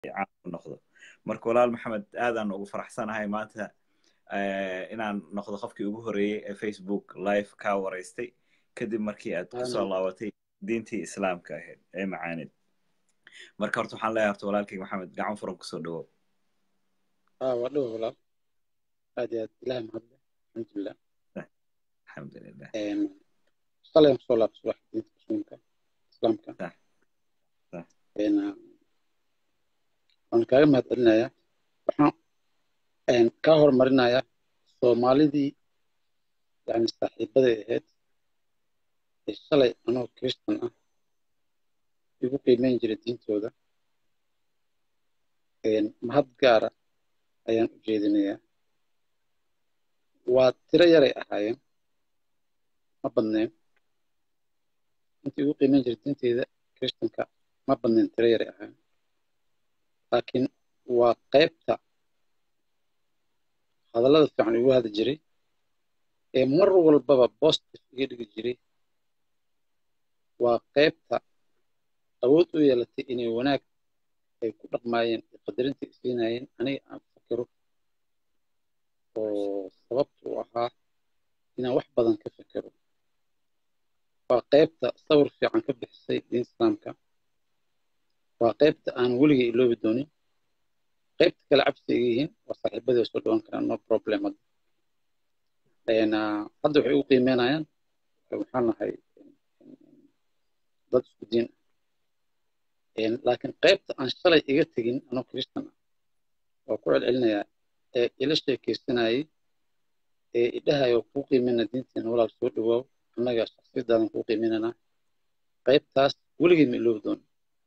caan ku noqdo. Marka walaal maxamed aadaan ugu faraxsanahay maanta inaan noqdo qofkii ugu horeeyey ee Facebook live ka waraystay kadib markii aad ku soo laabatay diintii islaamka ahayd ee macaanid. marka horta waxaan leeyahay horta walaalkayga maxamed gacan furan ku soo dhawow. ودو ولا هذه لا مهدة الحمد لله. الحمد لله. صلى الله عليه وسلم مسلمك إسلامك. صح صح. أنا كلام هذا يا إحنا كهر مرنا يا سومالي دي يعني صحيح بدأت الصلاة أنا كريستيان يبقى من جردين تودا مهد جارة ayaan u jeedinayaa waa tiro yaray ahaayeen ma badneen intii ugu qiimeyn jirtay inteeda kristanka ma badneen tiro yaray ahaayeen laakiin waa qaybta hadallada fiican ugu hadli jiray ee mar walbaba positive iga dhigi jiray waa qaybta awood u yeelatay inay wanaag ay ku dhaqmaayeen qadarinta isiinayeen aniga aan fakiro oo sababtu ahaa inaan wax badan ka fakiro waa qaybta sawir fiican ka bixisay diinta islaamka waa qaybta aan weligay iloobi doonin qaybta kale cabsi iga yihiin waa saaxiibadii soo dhawaan karaan no problem hadda waxay u qiimeynayaan waxaan nahay dad isku diin laakiin qaybta aan shalay iga tegin anoo kristan ah waa ku celcelinayaa ee ila sheekaysanayay ee idhahayo kuu qiimeyna diinteena walaal soo dhawaaw annaga shakhsiyadaadan kuu qiimeynanaa qaybtaas weligay ma iloobi doono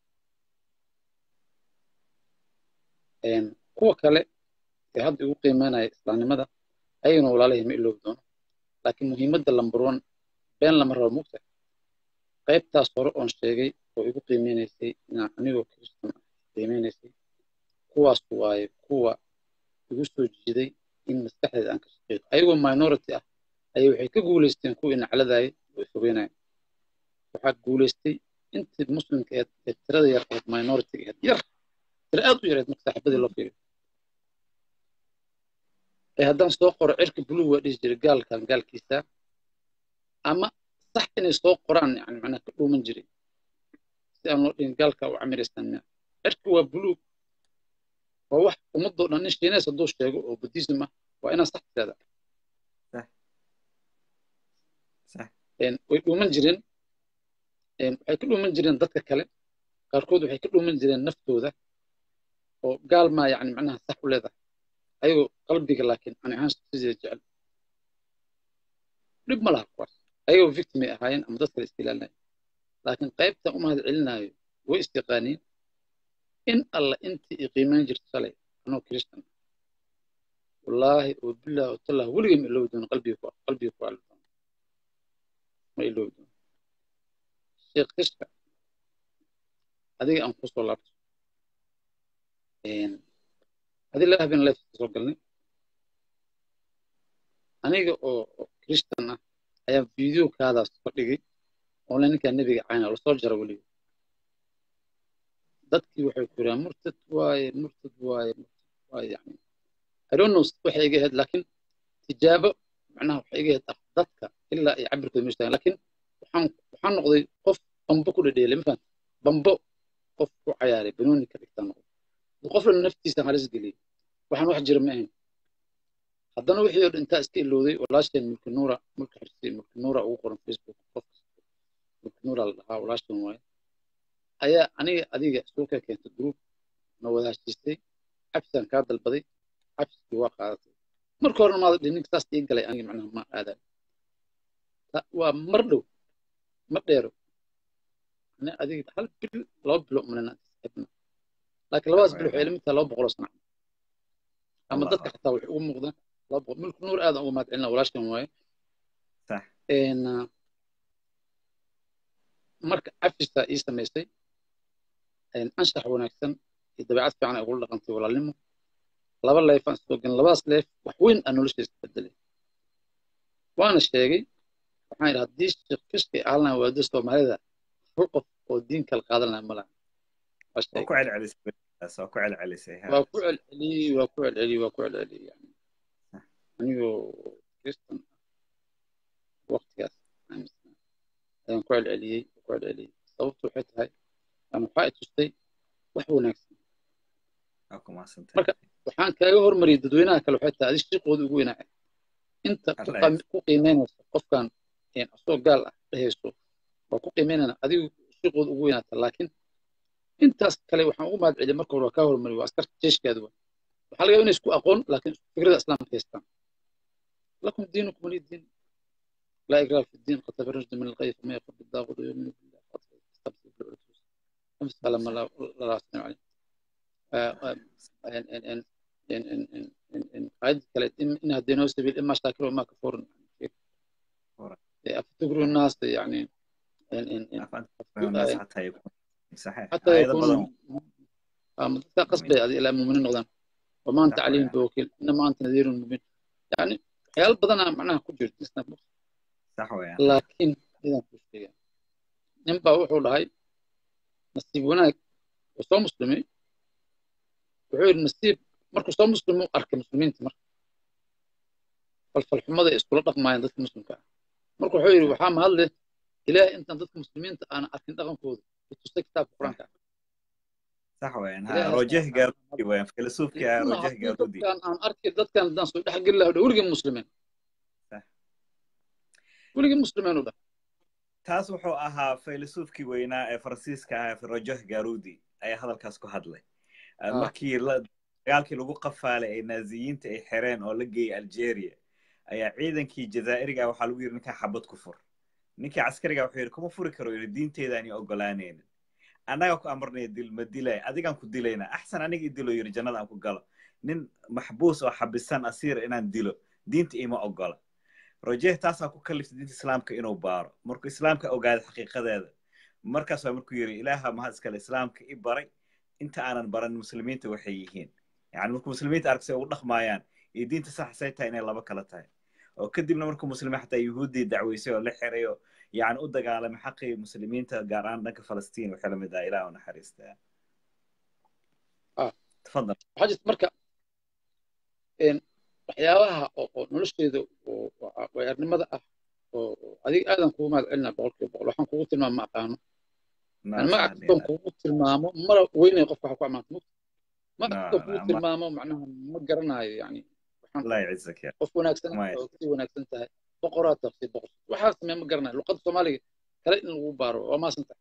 kuwa kale ee hadda igu qiimeynaya islaamnimada ayagana walaalahay ma iloobi doono laakiin muhiimadda lambar one been lama rabo mugta qaybtaas hore oon sheegay oo igu qiimeynaysay inaan anigoo kristan ah qiimeynaysay kuwaas waaye kuwa igu soo jiiday in maskaxdeeda aan ka shaqeeyo ayagoo minority ah ayay waxay ka guulaysteen kuwii nacladayay way fogeynayeen waxaa guulaystay intii muslimka ee tirada yar ee minority ahayd yar tira aad u yareed marka saaxiibadii loo fiiriyo ee haddaan soo qoro cirka buluug waa dhihi jiray gaalkan gaalkiisa ama صح إني سوق قرآن يعني معناه كله من جري سألنا إن قال كأو عمير استنى أركوا بلوك وواحد ومضوا لنش ناس الدوش تاجو وبديزمة وأنا صح هذا صح صح إن ومن جرين إن كله من جرين ضد الكلام كاركود وحي كله من جرين نفته ذا وقال ما يعني معناها صح ولا ذا أيوه قلبي لكن أنا عايز تزيد جعل رب ملها كويس أيوة victim أهاين أم ضد الاستقلال لكن قيبت هذا علنا واستقانين إن الله أنت قيمان جرت صلي أنا كريستيان والله وبالله وتالله ولقي من اللودون قلبي فعل ما اللودون الشيخ كشكا هذه أنفس والله هذه الله بين الله تسوقلني أنا كريستيان ayaa video kaadaas ku dhigay oo ninka nabiga caana la soo jaro wali dadkii waxay ku yiraahdeen murtad waaye yani I don't know waxa iga had laakiin tijaabo macnaha waxa iga had dadka ilaa ay cabirkooda meeshaan laakiin waxaan noqday qof bambo ku dhadheelay ma fahanto bambo qof ku ciyaaray banooni ka dhigtaan qof naftiisa halis geliyay waxaan wax jira ma ahayn haddana wixii oo inta iska ilowday walaasheen mulka xirsi mulka nuura ugu qoran Facebook qof mulka nuura la dhahaa walaasheen waay ayaa aniga adiga suuqa keentay group na wada heshiistay cabsan ka dalbaday cabsi waa qaadatay marka hore ma dhinin taas ii galay aniga macnaha ma aadan waa mar dhow ma dheero ana adiga hal bil laba bilo umana isxibna laakiin labaas bil waxay limita 200 sano ama dadka xitaa wax ugu muuqdaan ملك نور هذا هو ما تعلنا ولاش كم واي صح إن مرك عفشة يسمى إن أنشح ونكسن إذا بعث في عنا أقول لك أنت ولا لمه لا والله يفنس توجن لباس ليف وحوين أنه ليش يستبدله وأنا شيء وحين هديش كشكي أعلنا ودستو مع هذا فوق ودين كالقادر لنا ملا وكعد على soo ku celcelisay hada وكل علي وكل علي وكل علي يعني أنيو كريستن وقت كاس أنا كل علي وكل علي صوت وحيت هاي أنا حائط تشتي وحوناكس aku maasantay marka waxaan kaaga hormariyay dadweynaha kale waxay tahay shaqooda ugu weynaa inta ku qiimeynaysa qofkan asoo gaal ah dhehayso waa ku qiimeynayna adigu shaqooda ugu weynaata laakiin intaas kale waxaan ugu mahad celiyay marka hore waa kaa hormariyay waa askarta jeeshkaada waa waxaa laga yaabaa inay isku aqoon laakiin fikrada islaamka haystaan lakum diinukum waliya diin laa ikraaha fi diin qad tabayyana rushdu min al-ghayy faman yakfur bid-daaghut wa yu'min billah faqad istamsaka bil-'urwati al-wuthqa lama la yas'alu alayh قاعد كلت إن هديناه سبيل إما شاكر وما كفور أفتكر الناس يعني الناس حتى يكون صحيح حتى يكون قصدي هذه إلى مؤمنين نغضان وما أنت عليهم بوكيل إنما أنت نذير مبين يعني حيال بدنا معناها كجر تسنا صح يعني لكن إذا كشتي نبى وحول هاي نصيبنا وصو مسلمين وحول نصيب markuu soo muslim u arkay muslimiinta marka falxumada iskula dhaqmayaan dadka muslimka ah marka wuxuu yiri waxaa mahadle ilaahay intaan dadka muslimiinta aan arkin dhaqankooda tusay kitaabka quraanka sax weeyaan ha rojah gaarudi weeyaan filosofka rojah gaarudi aan arkay dadkan dan soo dhex gal lahaa weliga muslimiin sax weliga muslimiin u dhax taas wuxuu ahaa filosofkii weynaa ee Faransiiska ah rojah gaarudi ayaa hadalkaas ku hadlay markii dagaalkii lagu qafaalay ee naaziyiinta ay xireen oo la geeyay Algeria ayaa ciidankii Jazaa'iriga waxa lagu yiri ninka xabad ku fur ninkii askariga wuxuu yiri kuma furi karo yiri diinteeda aan ogolaaneen anaga ku amarnay dil ma dilay adigan ku dilayna ahsan aniga dilo yiri jannada aan ku galo nin maxbuus oo xabisan asiir inaan dilo diinta ima ogola rojeh taas ku kaliftay diinta islaamka inuu baaro markuu islaamka ogaado xaqiiqadeeda markaas waa markuu yiri ilaaha ma iskale islaamka i baray inta aanan baran muslimiinta waxay yihiin يعني مركو مسلمين أركسي ودخ مايان يدين تصح سيتها إن الله بكلتها وكدبنا مركو مسلمين حتى يهودي دعوي سوى لحريو يعني أدق على محقي مسلمين تقاران لك فلسطين وحلم دا إله ونحريستا تفضل حاجة مركا إن حياوها نلشتي ذو ويرني ماذا هذه آدم كوما قلنا بقول وحن كوت المام ما قانو أنا ما أعتقد كوت المام مرة وين يقف حكوا معك ما أعتقد المامو معناها ما قرناي يعني الله يعزك يا قف وناكسن وناكسن تهي بقرات تفسير بقر وحاس ما قرنا لقد الصومالي كلين الغبار وما سنت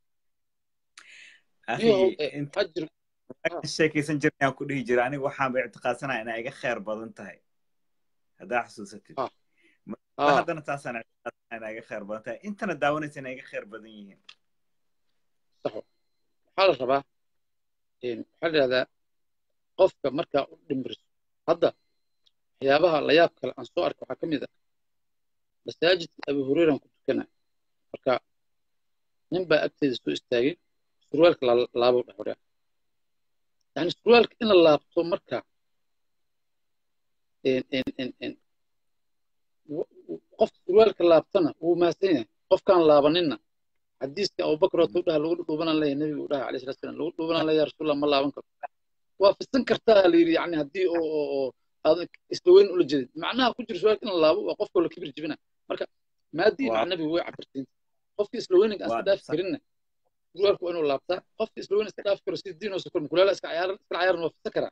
أخي أنت حجر الشيء يسنجر يا كل هجر أنا وحام باعتقاد سنة أنا أجا خير بدن تهي هذا حسوستي هذا أنا تاسنا أنا أجا خير بدن تهي أنت نداوني أنا أجا خير بدنيين صح حال شباب حال هذا qofka marka u dhimriso hadda waxyaabaha la yaab kale aan soo arko waxa kamid ah masaajidka Abu Hurayra ku tukanay marka nin baa agteeda soo istaagay surwaalka laabo dhaxwara yani surwaalka in la laabto marka qof surwaalka laabtana uu maasan yahay qofkaan laabanina xadiiska Abu Bakr oo dhaha lagu dhuubanan leeyahay nabigu dhaha alayhi salaam lagu dhuubanan leeyahay rasuulullah ma laaban karo وافسن كرتها اللي يعني هدي او هذا استوين ولا جديد معناها كجر سؤال ان الله وقف كل كبير جبنا مركا ما دي مع النبي وي عبرتين قف استوين اسداف كرنا سؤال كو انه لابتا قف استوين اسداف كرسي دين وسكر كل لا اسك عيار وفسكره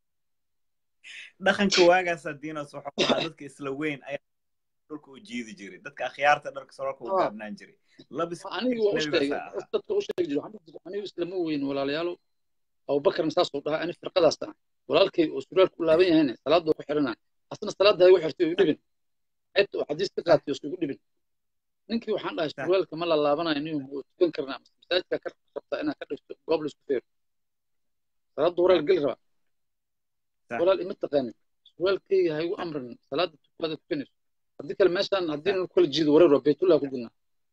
دخنك واغاس دين وسخ dadka islaweyn ay dhulku u jiidi jiray dadka akhyaarta dharka sararku u gaabnaan jiray labis anigu dadka u sheegay anigu islamoweyn walaalayaal أو بكر مساس وضعها أنا فرقة داستا ولكن أسرار كلها بين هنا صلاة دو حرنا أصلا صلاة هاي وحرتي ودبن حتى وحديث تقات يسوي ودبن ننكي وحنا الله أسرار كمال الله بنا إنه تكون كرنا مساج ككر خطأ أنا كرت قبل سكفير صلاة دورة الجلرة ولا الإمت تقاني أسرار كي هاي أمر صلاة تقاد تفنش هذيك المشان هدين كل جيد ورا ربيت الله كلنا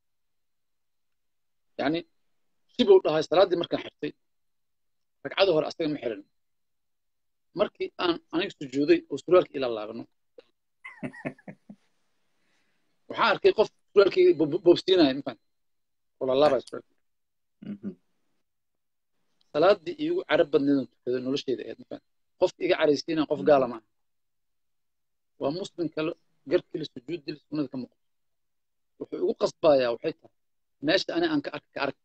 يعني سيبوا هاي صلاة دي مركان حرتي ركعده هور أصلاً محرن مركي أنا سجودي وسرورك إلى الله بنو وحار كي قف سرورك بوبستينا ينفع ولا الله بس salaadii iigu carab badneed tukada noloshayda ahayd ma fahamtay qof iga caraysiina qof gaala ma aha waa muslim kale garkii sujuudii sunnada ka muuqato wuxuu igu qasbayaa waxay tahay meesha ani aan ka ark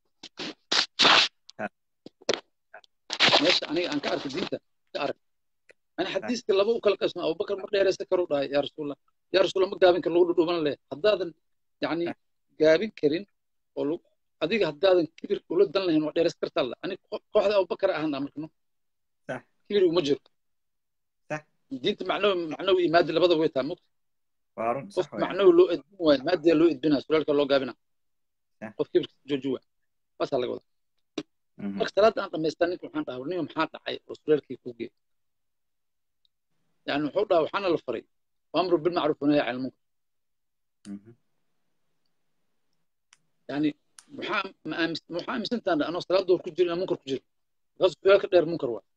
meesha aniga aan ka arko diinta ka arag ani xadiiska laba u kala qasmo abubakar mar dheeraysa karu dhahay yaa rasuulallah ma gaabin kar lagu dhudhuuban leh haddaadan yani gaabin karin oo adiga haddaadan kibir ula dan lahayn waa dheerays kartaa la ani kooxda abubakar ahaan markano kibir uma jiro diinta macnawi iyo maadi labada way taa mugta qof macnawi loo edbin waayo maadiya loo edbinaa sulaalka loo gaabina qof kibirka jooji waa baasaa laga wada marka salaada aan dhamaystaa ninka waxaan dhahaa warnimo maxaa dhacay oo sulaalkii ku geey yani wuxuu dhahaa waxaana la faray amru bilmacruuf wanahy can ilmunkar yani waxaa aaminsantaana anoo salaad door ku jiro inaan munkar ku jiro markaas sulaalka dheer munkar waa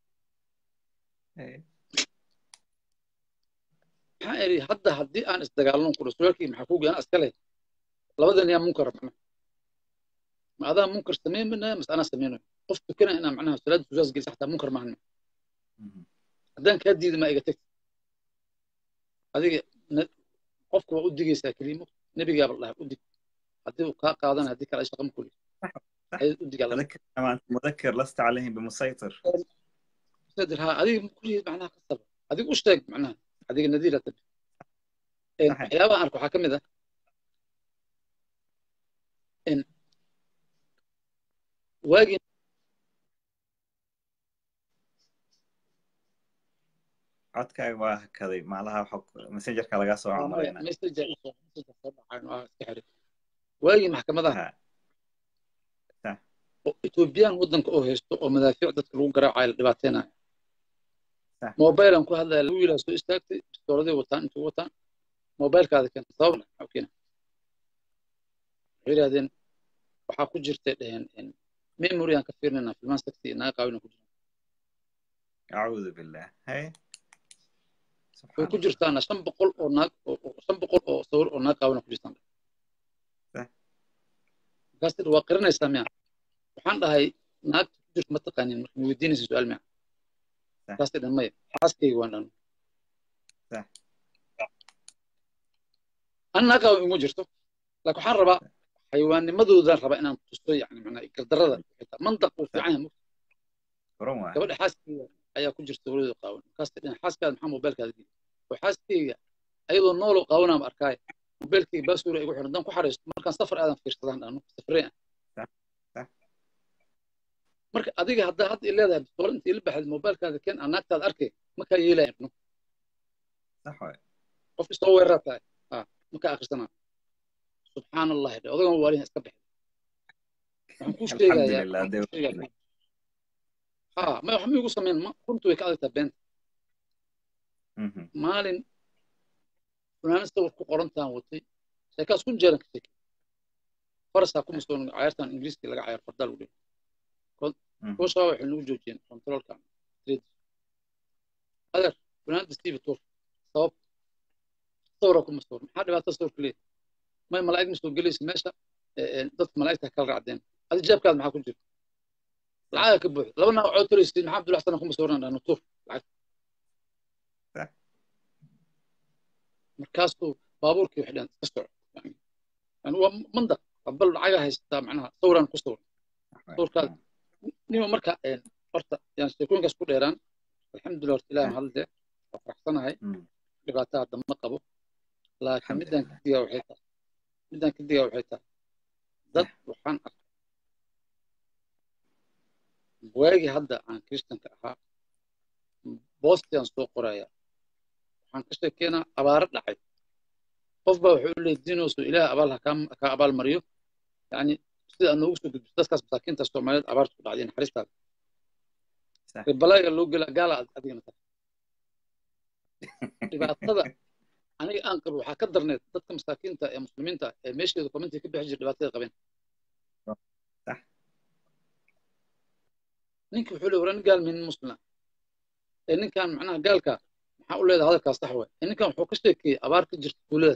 maxaa eri hadda haddii aan isdagaalno kuro sulaalkii maxaa ku geey anaa iska leh labadan yaa munkar macnaha ma adaa munkar sameynaya mas anaa sameynayo qof tukana inaa macnaha salaada sujaas gelisa xataa munkar maahan haddaan kaa diida maa iga tagti adiga qofka waa u digaysaa kelimo nebigaaba dhahay u dig haddii uu kaa qaadana haddii kale ay shaqa ma kuli u digaa مذكر لست عليهم بمسيطر مسيطر ها adiga kulli macnaha qasab adiga u sheeg macnaha adiga nadiira tab waxyaabaha arko waxaa ka mid ah in waagii codkaaga waa hakaday macnaha messengerka laga soo camarayna waagii maxkamadaha oo Ethiopian wadanka oo haysto oo madaafiic dadka lagu garaacayo la dhibaateenayo mobilan ku hadlaya lagu yiraahdo soo istaagtay dowladda wataan intuu wataan mobilkaada kan sabab ah keena yiraahdeen waxa ku jirtay dhaheen memory aan ka fiirnayna filmaan sagti inaa qaawina ku jirto a'uudu billah hay way ku jirtaan 500 oo naag oo 500 oo sawir oo naag qaawina ku jirtaan gaastir waa qiranaysaa miya waxaan dhahay naag ku jirto ma taqaanin marka weydiinaysa su'aal miya gaastir dhamay xaaskayga waan dhan anna qaaw imu jirto laakiin waxaan rabaa xayawaanimadoodan rabaa inaan tusto yani macnaha gardarada xitaa mandaq uu fiican yahay gabadha xaaskayga ayaa ku jirta weliba qaawan gaastir xaaskaada maxaa mobilkaada geli oo xaaskayga ayadoo nool oo qaawanaa ma arkaayo mobilkayga baasuura igu xiran dan ku xareysto markaan safar aadan fiirsadaan dhano safareen marka adiga hadda leedahay bistool inta ila baxday mobilkaada keen aan naagtaada arkay ma kaa yeelaya ibno sax waay qof soo weerar tahay ma ka akhrisanaa subxaanallah odagan waalihin iska baxay waxaan ku sheegayaa ma wax miigu sameyn ma runtu way ka adagtaa beenta maalin funaanad sawir ku qorantaan watay sheekaas kun jeeran ka sheekay farasaa kuma soo cayaartan ingiriiska laga cayaar fardaa lagu dhihi kooshaa waxay nagu joojiyeen controlka adeer funaanada steve tour sabab sawira kuma sawir maxaa dhibaato sawirka leeyahay may malaa'ig ma soo gelaysa meesha dadka malaa'igta kala raacdeen adi jaabkaada maxaa ku jira lacag ka buuxdo laba nooc oo tiraysid maxaa Abdul Xasan kuma sawirnaa dhano tur lacag markaasuu baabuurkii wax dhan iska socdo yani waa mandaq bal lacag haystaa macnaha sawiraan ku sawir sawirkaada nima marka horta yani sheekooyinkaas ku dheeraan alxamdulillah horta ilaahay mahadle waa faraxsanahay dhibaato hadda ma qabo laakiin midaan kadigaa waxay tahay dad waxaan arkay waagii hadda aan kristanka ahaa boostiaan soo qoraya waxaan ka sheekeynaa abaaro dhacay qof baa wuxuu leeyahay diinoosu ilaah abaal ka abaal mariyo yani sida aad noogu soo gudbiso dadkaas masaakiinta Soomaaliyeed abaarta ku dhacday naxariistaada ribalaaga loo gela gaala adigana tahay dhibaatada aniga aan qabo waxaa ka darneed dadka masaakiinta ee muslimiinta ee meesheedu commenti ka bixi jiray dhibaatada qabeen ninka wuxuu leeyahay waran gaal min muslima ee ninkan macnaha gaalka maxaa u leedahay hadalkaas sax way ninkan wuxuu ka sheekay abaar ka jirta tuuladaas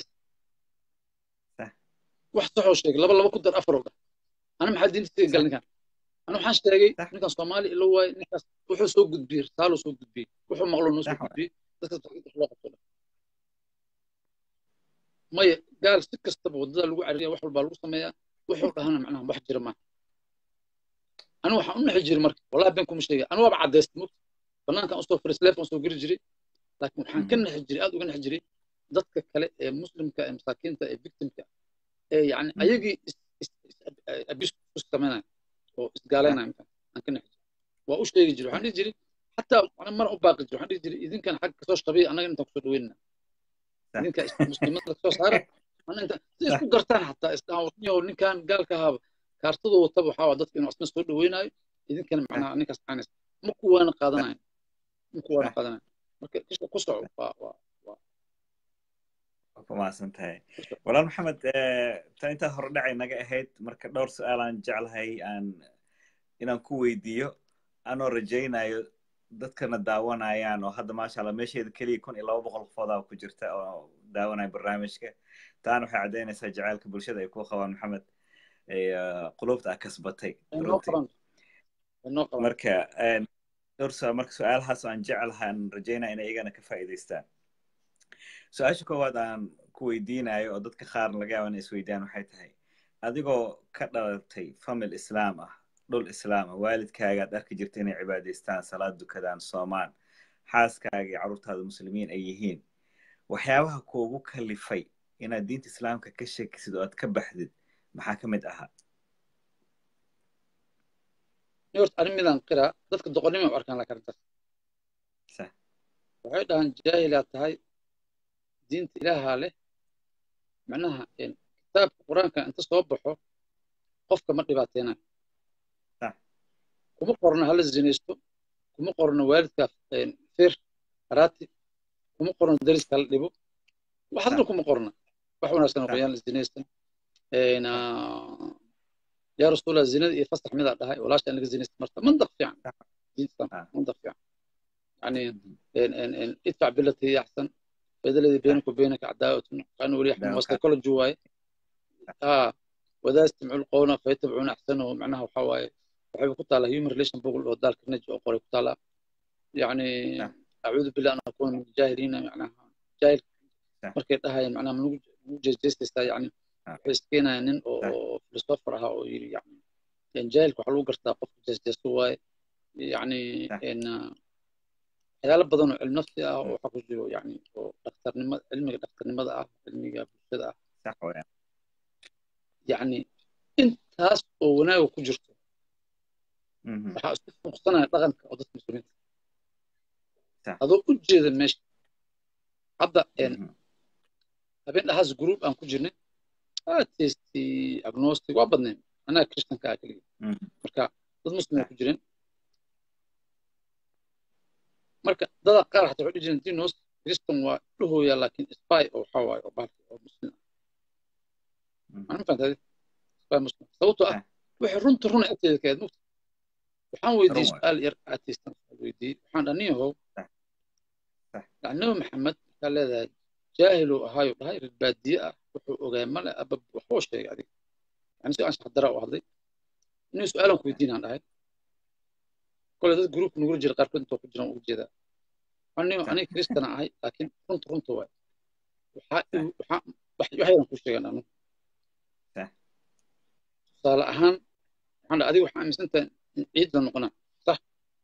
wax sax oo sheegay laba ku dar afar oo ana maxaa diintiisa gal ninkan أنا وحاش تلاقي صح نكان صومالي اللي هو نكاس وحو سوق كبير سالو سوق كبير وحو مغلو نو سوق صح كبير بس تحقيق أخلاق كله ما قال سكة استبوا ضد اللي وعريه وحو البالوس ما وحو هنا معناها واحد جرما أنا وحنا نحجر مرك والله بينكم مش أنا وابع عدست مت فنان كان أصلا فريسلاف أصلا جري لكن وحنا كنا حجري أدو كنا حجري ضدك كلا مسلم كمساكين فيكتيم يعني أيجي أبيش كمان أو استقالنا يمكن أنا كنا حجري وأوش يجري وحنا يجري حتى أنا مرة أباقي يجري وحنا يجري إذا كان حق كسوش طبيعي أنا أنت كسر ويننا إذا كان مسلمات كسوش هذا أنا أنت إيش قدرتان حتى استعملني إن كان قال كهذا كارتضو وطبو حاول ضدك إنه أصلا سود ويناي إذا كان معنا أنك أستعنس مكو أنا قادنا مكو أنا قادنا marka kishka ku soco ku maasan tahay walaal maxamed tan inta hore dhacay naga ahayd marka dhowr su'aal aan jeclahay inaan ku weydiiyo anoo rajaynayo dadkana daawanayaan oo hadda maasha Allah meesheeda kaliya 1200 qofood ku jirta oo daawanaya barnaamijka taan waxay cadeynaysaa jacaylka bulshada ay ku qabaan maxamed qulubta kasbatay marka dhowr marka su'aalahaas aan jeclahay aan rajaynaa inay iyagana ka faa'iidaystaan su-aasha koowaad aan ku weydiinayo oo dadka qaar laga yaabo inay isweydiiyaan waxay tahay adigoo ka dhalatay famil islaam ah dhul islaam ah waalidkaaga aad arki jirta inay cibaadaystaan salaad dukadaan soomaan xaaskaaga iyo carruurtaada muslimiin ay yihiin waxyaabaha kuugu kalifay inaad diinta islaamka ka sheekisid oo aad ka baxdid maxaa ka mid ahaa يورت أنا ميدان قرا ضدك دقني ما أركان لك أنت صح وحيد عن جاهلات هاي دين إله له معناها إن كتاب القرآن كان أنت صوبحه قفك مرتباتنا صح كم قرنا هل الزنيستو كم قرنا والدك فير راتي كم قرنا درس كالدبو وحضركم قرنا وحنا سنة بيان الزنيستو يا رسول الله الزنا يفسح ماذا هاي ولا شيء انك زنيت مرت منطق يعني منطق يعني ان ادفع بالتي هي احسن فاذا الذي بينك وبينك عداوه كانوا ولي يحمل وسط جواي وذا استمعوا القول فيتبعون احسنه معناها وحواي وحب كنت على هيومن ريليشن بقول ودالك نجي وقري كنت على يعني اعوذ بالله ان اكون من الجاهلين معناها جاهل markay dhahay macnaha muu jeesjeestaa yani waxay iskeenayaan nin oo philosopher ah oo yiri yani jaahilka waxa lagu gartaa qofka jeesjeesto waaye yani in waxyaalo badan oo cilmi nafsi ah oo waxa ku jiro yani oo dhakhtarnimada cilmiga dhakhtarnimada ah cilmiga bulshada ah sax weeye yani intaas oo wanaag ku jirto waxa isku fuqsanaya dhaqanka oo dadka muslimiinta adoo u jeeda meesha hadda habeen dhahaas group aan ku jirnay atheisty agnostic waa badnayn anaa christian ka kaliya marka dad muslim ku jireen marka dad qaar xataa waxay jireen dinos christian waa dhuhooya laakiin spy oo xawaay oo baalki oo muslim aan fahantay spy muslim sababtoo ah wixii runta agteeda ka mugta waxaan weydiiyey su'aal yar atheistan weydiiyey waxaan dhaniyahow يعني محمد قال هذا جاهل وهاي وهاي البادية وحوجا ملا أبب وحوش يعني يعني سؤال حضرة واحدة إنه سؤالهم كويدين عن هاي كل هذا جروب نقول جل قارب أنتوا كجنا وجدا أنا كريستنا هاي لكن كنت واحد وحياة كل شيء أنا صار أهم أنا أدي وحنا سنة عيد لنقنا صح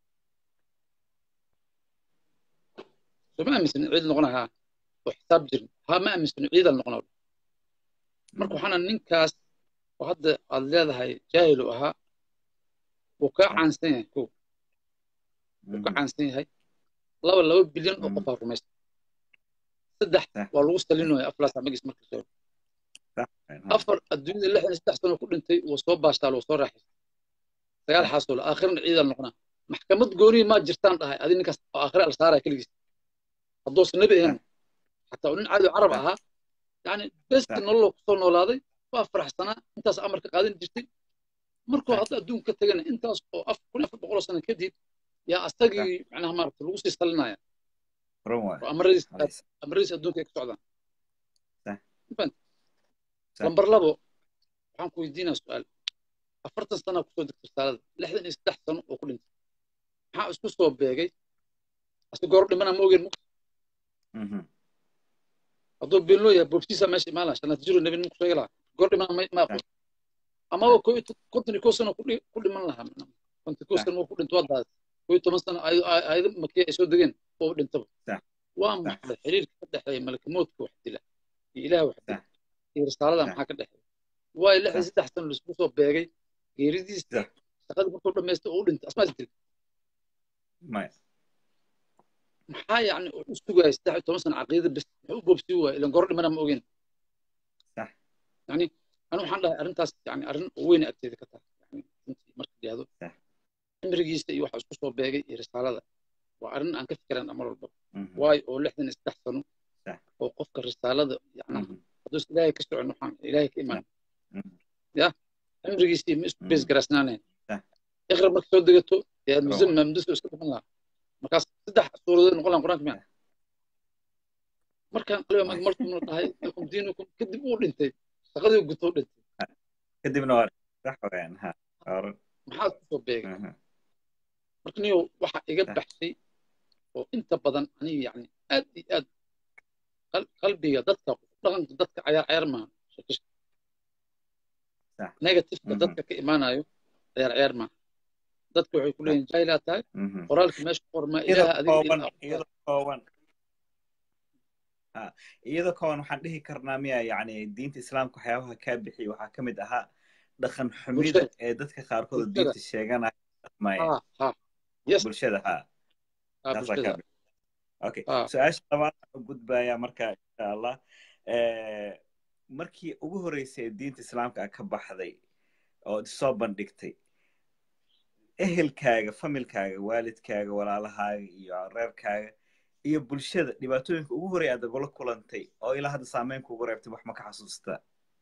ما أمسن عيد النقنها وحساب جرم ما أمسن عيد النقنها مركو حنا ننكاس وهذا هذا هاي جاهل وها وكا عن سنة كو وكا عن سنة هاي الله والله بليون أقفى رميس صدح والله وصلنا أفلاس عم يجلس مركز أفر الدنيا اللي إحنا نستحسن كل أنت وصوب باشتغل وصور راح سيال حصل آخرنا عيد النقنها محكمة جوري ما جرتان هاي هذه نكاس آخر الصارة كل جس الدوس النبي هنا حتى ولين عادوا عربها يعني بس إن الله قصنا ولاذي وأفرح سنة أنت أمرك قاعدين جرتي مركو هذا الدون كتجنا أنت كل بقول سنة كده يا أستجي معناها مرت الوصي استلنا يعني أمريس الدون كيك سعدان فهمت لمبر لبو حنكو يدينا سؤال afartan sano kusoo degtay risaalada 63 sano oo ku dhintay maxaa isku soo beegay asii goor dhimana ma ogeen hadduu beenloo yahay boobsiisa meesha imaanaa shanaad jiro nabi ninku sheegi lahaa goor dhimana ma aqoon ama konton iyo kow sano ku dhiman lahaa konton iyo kow sano ku dhinto wadaas 11 sano ayada makii ay soo degeen oo dhintaba waa maxay xiriirka ka dhexeeya malakamoodka wax dila iyo ilaah wax dila iyo risaalada maxaa ka dhexeeya waa 63 sano la isku soo beegay geeridiisa shaqada markuu dhameystay oo u dhintay asmaa dil maxaa yani u sugaya 13 sano caqiida bas wuxuu u boobsi waay ilan goor dhimana ma ogeen yani أنا waxaan dhahay arintaas yani arin weyn agteeda ka tahay yani intii marka dhiyado cimrigiisa iyo waxa isku soo beegay iyo risaalada waa arin aan ka fikiran mar walba waay oo 63 sano oo qofka risaalada yani haduu ilaahay ka socon waxaan ilaahay ka iman ya cimrigiisa ma isku bees garasnaaneen iqra marka soo degato yaa musamman muddo iska bixin lahaa markaas saddex suuradood noqon quraanka ma markaan qalbiga markuu dhahay lakum diinukum kadib uu dhintay shaqadii gudoo dhintay kadibna waa sax weeyaan ha maxaa ku soo beegay marka niyo waxa iga baxsay oo inta badan aniga yani aad iyo aad qalbiga dadka dhaqanka dadka ciyaar ma shaqista negative dadka ka imaanayo ciyaar ma dadku waxay ku leeyihiin jahila tahay qoraalka meesha qorma ilaaha adiga iyadoo kooban waxaan dhihi karnaa miya yani diinta islaamka waxyaabaha kaa bixiya waxaa ka mid ahaa dhaqan xumida ee dadka qaarkood diinta sheeganaya bulshada okay su-aasha labaad waxaan gudbayaa marka insha allah markii ugu horreysay diinta islaamka ka baxday oo soo bandhigtay ehelkaaga familkaaga waalidkaaga walaalahaaga iyo reerkaaga iyo bulshada dhibaatooyinka ugu horeey aad ugula kulantay oo ilaa hadda saameyn kugu reebtay wax ma ka xasuustaa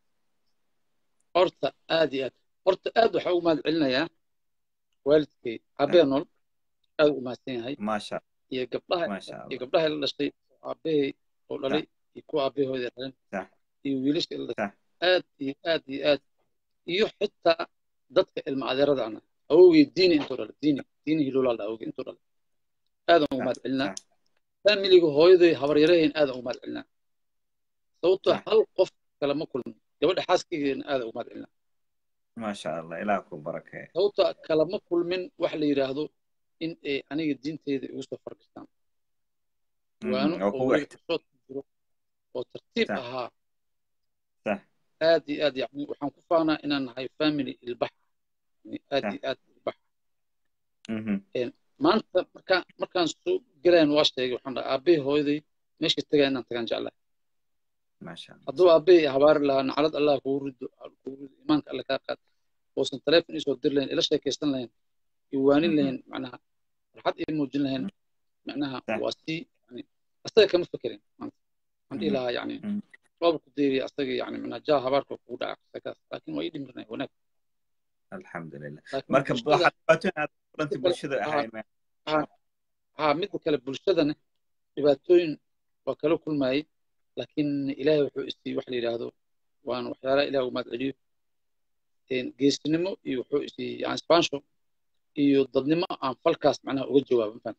horta aad waxaa ugu mahad celinayaa waalidkay aabbahay nool aad ugu mahadsan yahay maasha iyo gabdhaha la dhashay aabbahay oo dhalay iyo kuwa aabbahooda dhalan iyo wiilasha la dhashay aad iyo xitaa dadka ilma adeerada ana awogay diini intuu dhalay diini hilulaal awogay intuu dhalay aad ugu mahad celinaa familiga hooyaday habaryaraheen aad ugu mahad celinaa sababtoo hal qof kale ma kulmin gabadha xaaskaygeena aad ugu mahad celinaa maasha allah ilaah ku barakee sababtoo kale ma kulmin wax la yiraahdo in ay aniga diinteeda igu soo fargastaan waanu oo tartiib ahaa aad iyo aad yani waxaan ku faanaa inaan nahay family ilbax aad iyo aad ilbax maanta markaan soo galaan waa sheegay waxaan dhahay aabbay hooyaday meesha tagaa inaan tagaan jeclahay hadduu aabbay habaari lahaa naclad allah kugu rido iimaanka alle kaa qaad oosan taleefon isoo dir lahayn ila sheekaysan lahayn iwaanin lahayn macnaha farxad ii muujin lahayn macnaha waa sii yani asaga kama fekerin maanta waxaan dhihi lahaa yani rooba ku deeriya asaga yani macnaha jaa habaarka kugu dhaca sakaas laakiin waa ii dhimirnay wanaag alxamdulilah marka waxaad dhibaatooyin aad kulantay bulshada ahayn midda kale bulshadana dhibaatooyin waa kala kulmayay laakiin ilaahay wuxuu isiiyey wax la yidhaahdo waan waxyaalaha ilaah ugu mahad celiyo geesinimo iyo wuxuu isiiyey yani spaansho iyo dadnimo aan falkaas macnaha uga jawaabo mafahanta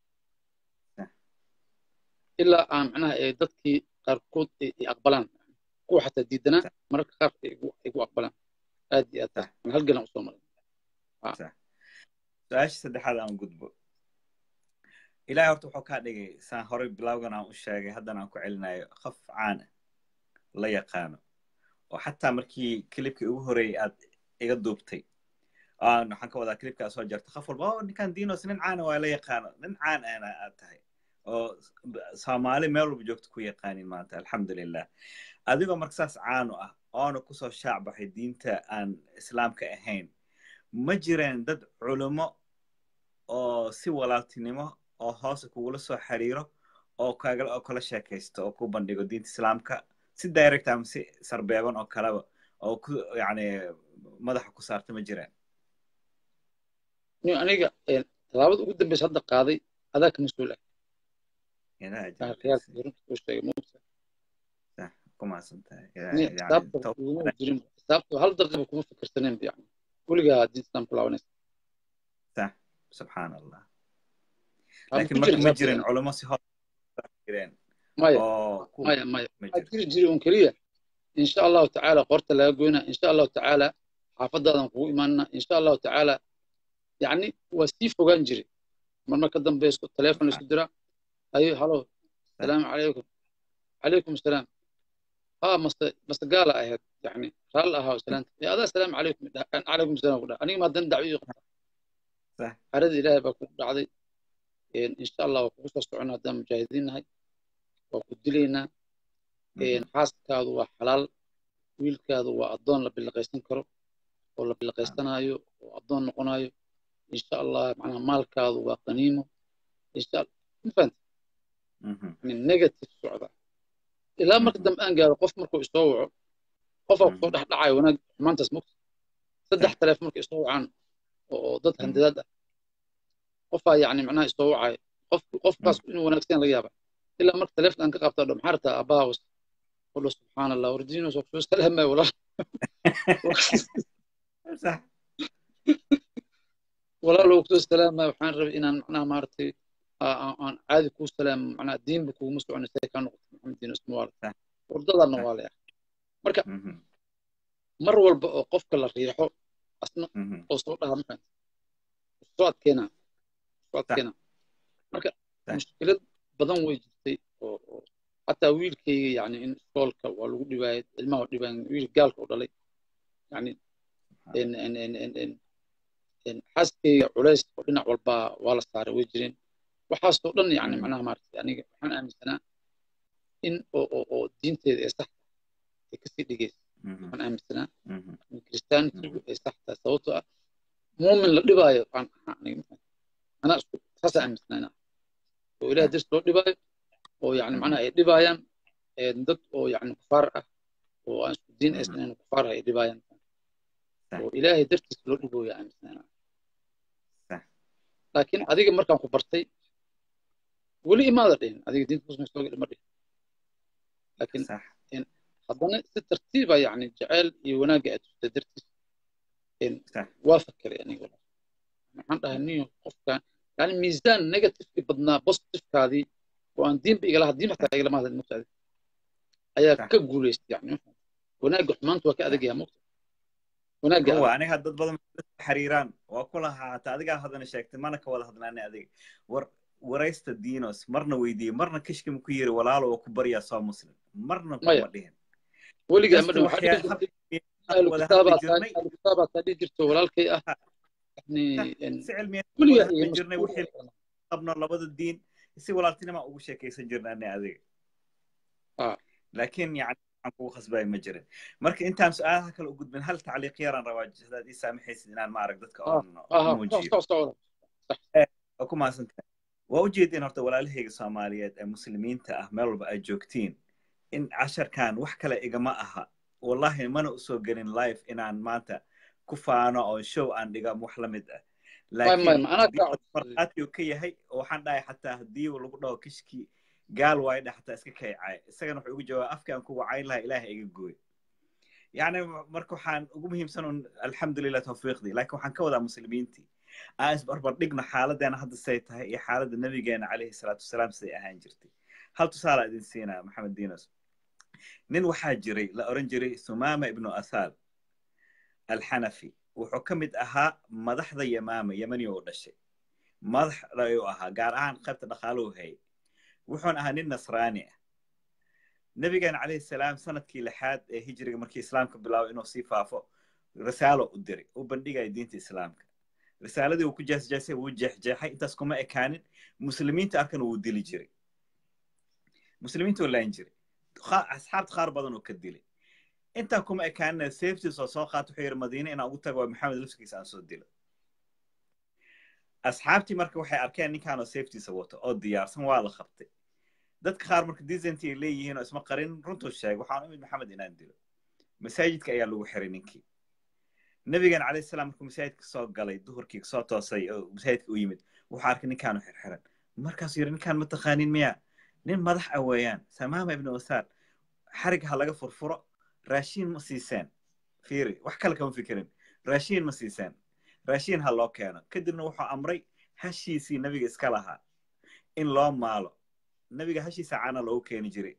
ilaa aan macnaha dadkii qaarkood ay aqbalaan kuwa xataa diidanaa mararka qaar ay gu aqbalaan aad iyo aad halgalan usoo maray su-aasha saddexaad aan gudbo ilaahay horta wuxuu kaa dhigay saan horey bilowgan aan u sheegay haddana aan ku celinayo qof caana la yaqaano oo xataa markii kilibkii ugu horeeyey aad iga duubtay waxaan ka wadaa kilibkaa soo jartay qof walba ninkan diinos nin caana waa la yaqaano nin caan ana aad tahay oo soomaali meel walba joogto ku yaqaanin maanta alxamdulilah adigoo marka saas caano ah oona kusoo shaac baxay diinta aan islaamka ahayn ma jireen dad culimo oo si walaaltinimo oo hoose kugula soo xiriiro oo kala sheekaysto oo ku bandhigo diinta islaamka si direct ama si sarbeeban oo kaleba oo ku yani madaxa ku saarta ma jireen aniga tallaabada ugu dambeysa hadda qaaday adaa ka mas-uul xisaabta hal dardiba kuma fikirsaneen yani ولقى دين الإسلام كله وناس صح سبحان الله هم لكن كجر marka ma حسابته jirin يعني culamo si hor jireen مايا oo ku مايا ma jirin أجري جري ونكريه إن شاء الله تعالى قرت لا يقولنا إن شاء الله تعالى حافظ هذا نقول إيماننا إن شاء الله تعالى يعني وسيف وجنجري مرة قدم بيسكو التليفون subxaan يسدرا أيوه هلو صح السلام عليكم عليكم السلام بس قال أهد يعني قال لها وسلام يا هذا السلام عليكم عليكم السلام أنا ما دن دعوي صح عرض إلهي بكون بعضي إن شاء الله وخصوصا سعنا دم مجاهدين هاي وكدلينا xaaskaadu waa xalaal wiilkaadu waa addoon la bilaqaysan karo oo la bilaqaysanayo oo addoon noqonayo insha allah macnaha maalkaadu waa qaniimo insha allah ma fahanta yani negative socda ilaa marka dambe aan gaaro qof markuu isoo waco qofaa kusoo dhex dhacayo wanaag xumaantaas mogta saddex taleefon markay isoo wacaan oo dad handadaad ah qofaa yani macnaha isoo wacayo qofkaas inuu wanaagsan laga yaaba ilaa marka taleefon aan ka qabtaa dho maxaa rabtaa aabbaha was قل سبحان الله وردينه سوف سلام ولا صح ولا لو كنت سلام وحان ربي إن معناها مارتي أن عادي كو سلام معناها الدين بكو مسلم عن السيد كان محمد دين اسمه وارد وردد النوالي مركا مر والقف كلا ريحو أصلا وصوتها مثلا صوت كنا مركا مشكلة بدن ويجتي حتى ويلكي يعني إن سكولك ولو دبي الماء دبي ويل قالك ودلي يعني إن حسكي علاش قلنا والبا ولا صار ويجرين وحاسو دن يعني معناها مارت يعني waxaan aaminsana in oo diinteeda ay sax tahay kasi dhigeys waxaan aaminsana in kristaantigu ay sax tahay sababtoo ah muumin la dhibaayo ana isku saas aaminsana oo ilaahay dis loo dhibaayo oo yani macnaha ay dhibayaan dad oo yani kufaar ah oo aan isku diin aysan kufaar ay dhibayaan oo ilaahay dartiis loo dhibooyo aaminsana laakiin adiga markaan ku bartay weli imaada dhihin adiga diinta muslim soo geli ma dhihin laakiin haddana si tartiiba yani jacayl iyo wanaagga aad tustay dartiis waa fakeray aniga waxaan dhahay niyo qofkan yani miisaan negatifeki badnaa positifekaadii وأن دين بيجلا دين حتى يجلا ما هذا المقصد أيا كجوليست يعني وناجح مانتو وكذا جيا مقصد وناجح هو أنا هاد ضد حريران وكلها تعدي هذا أنا شاكت ما أنا كولا هذا أنا أديك ورئيس الدينوس مرنا ويدي مرنا كشك مكير ولا له وكبر يا صام مسلم مرنا كمدين ولي جا مدن الكتابة تدي جرت ولا الكي يعني سعل مية ولي جرنا وحيل طبنا لبض الدين si walaaltinima ugu sheekaysan jirnaa adiga laakiin yani aan kugu khasbay ma jirin marka intaan su'aalaha kale u gudbin hal tacliiq yaraan rabaa hadaad ii saamaxaysid inaan maarag dadka muujiyo ku maasantahay waa ujeedin horta walaalahayga soomaaliyeed ee muslimiinta ah meel walba ay joogtiin in casharkan wax kale igama aha wallahi mana usoo gelin live inaan maanta ku faano oo show aan dhiga wax la mid ah لكن مرقاتي وكيهي وحن داي حتى هدي ولو دو كشكي قال وايد حتى اسكا كيعاي اسغن وحو ugu jawaab afkaan ku wacay laha ilaahay iga gooy yani marka waxaan ugu muhiimsan alxamdulillah tawfiiqdi laakiin waxaan ka wadaa muslimiintii aas barbar dhigna xaaladeena hadda say tahay iyo xaaladda nabigeena calayhi salaatu wasalaam say ahaan jirtay hal tusaale idin siinaa maxamed diinas nin waxaa jiray la oran jiray Sumaama ibn Asal al-Hanafi wuxuu ka mid ahaa madaxda Yamaama Yamani oo dhashay madax ayuu ahaa gaar ahaan qaybta dhaqaaluhu hay wuxuuna ahaa nin nasraani ah nabigeena calayhi salaam sanadkii lixaad ee hijriga markii islaamka bilaabay inuu sii faafo risaalo u diray u bandhigay diinta islaamka risaaladii uu ku jaasjaasay uu jeexjeexay intaas kuma ekaanin muslimiinta arkan uu dili jiray muslimiinta oo laan jiray asxaabta qaar badan oo ka dilay inta kuma ekaanna safety soo qaato xeer Madiina inaa ugu tago Maxamed lafkiisa aan soo dilo asxaabtii marka waxay arkeen ninkaan oo safety wato oo diyaarsan waa la qabtay dadka qaar marka decent ay leeyihiin oo isma qarin runtu sheeg waxaan umid Maxamed inaan dilo masaajidka ayaa lagu xiray ninkii nabigan calayhi salaam markuu masaajidka soo galay duhurkii soo toosay oo masaajidka u yimid waxa arkay ninkaan oo xirxiran markaas yiri ninkaan ma taqaanin miya nin madax ah weeyaan Sumaama ibn Asal xarig ha laga furfuro raashin ma siiseen fiiri wax kale kama fikirin raashiin ma siiseen raashiin ha loo keeno kadibna wuxuu amray hashiisii nabiga iska lahaa in loo maalo nabiga hashiisa caana loogu keeni jiray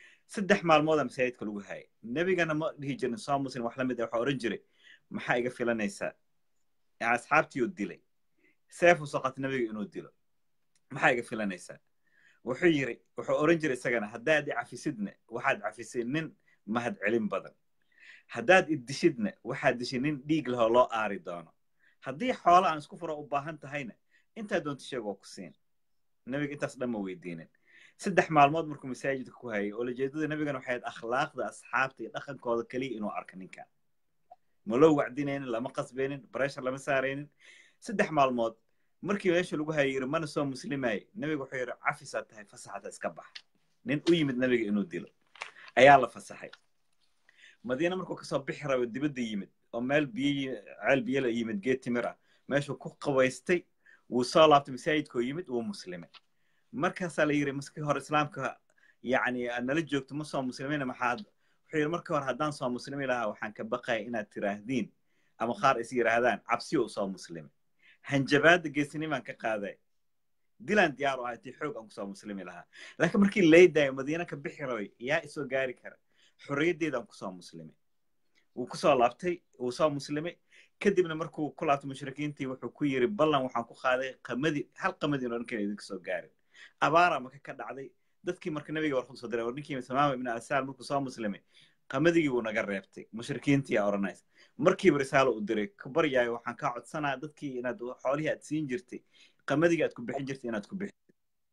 3 maalmood masaajidka lagu hayay nabigana ma dhihi jirin soo muslim wax la mid ah waxa oran jiray maxaa iga filanaysaa asxaabtii uu dilay seef u saqat nabiga inuu dilo maxaa iga filanaysaa wuxuu oran jiray isagana haddaad i cafisidna waxaad cafisay nin mahad celin badan haddaad iddishidna waxaad dishay nin dhiig lahoo loo aari doono haddii xoolo aan isku furo u baahan tahayna intaa doonta sheegoo ku siin nabiga intaas dhan ma weydiinin 3 maalmood markuu masaajidka ku hayay oo ujeedada nabigana waxay ahayd akhlaaqda asxaabta iyo dhaqankooda kaliya inuu arko ninkan ma loo wacdinaynin lama qasbaynin pressure lama saaraynin 3 maalmood markii meesha lagu hayay yiri mana soo muslimaay nabiga wuxuu yiri cafisaad tahay fasaxada iska bax nin u yimid nabiga inuu dilo ayaa la fasaxay madiina markuu ka soo bixi rabo dibadda yimid oo meel biyo la yimid geed timir ah meeshuu ku qabaystay wuu soo laabtay masaajidkoo yimid wuu muslimay markaasaa la yiri maskii hore islaamka yacni nala joogto ma soo muslimayna maxaad wuxuu yiri markii hore haddaan soo muslimi lahaa waxaan ka baqaya inaad tiraahdiin ama qaar is yiraahdaan cabsiyo u soo muslimay hanjabaadda geesinimaan ka qaaday dilaan diyaar u ahay tii xoog aan ku soo muslimi lahaa laakiin markii leydaayo madiina ka bixi rabay yaa isoo gaari kara xorriyaddeedaan ku soo muslimay wuu ku soo laabtay wuu soo muslimay kadibna markuu ku laabtay mushrikiintii wuxuu ku yiri ballan waxaan ku qaaday hal qamadii inuu dhankan idinka soo gaarin abaara marka ka dhacday dadkii marka nabiga warqad soo diray ninkii Samaama ibn Asaal markuu soo muslimay qamadii wuu naga reebtay mushrikiintii yaa oranaysa markii risaalo u diray ka baryaayo waxaan ka codsanaa dadkii inaad xoolihi aad siin jirtay qamadii aad ku bixin jirtay inaad ku bixin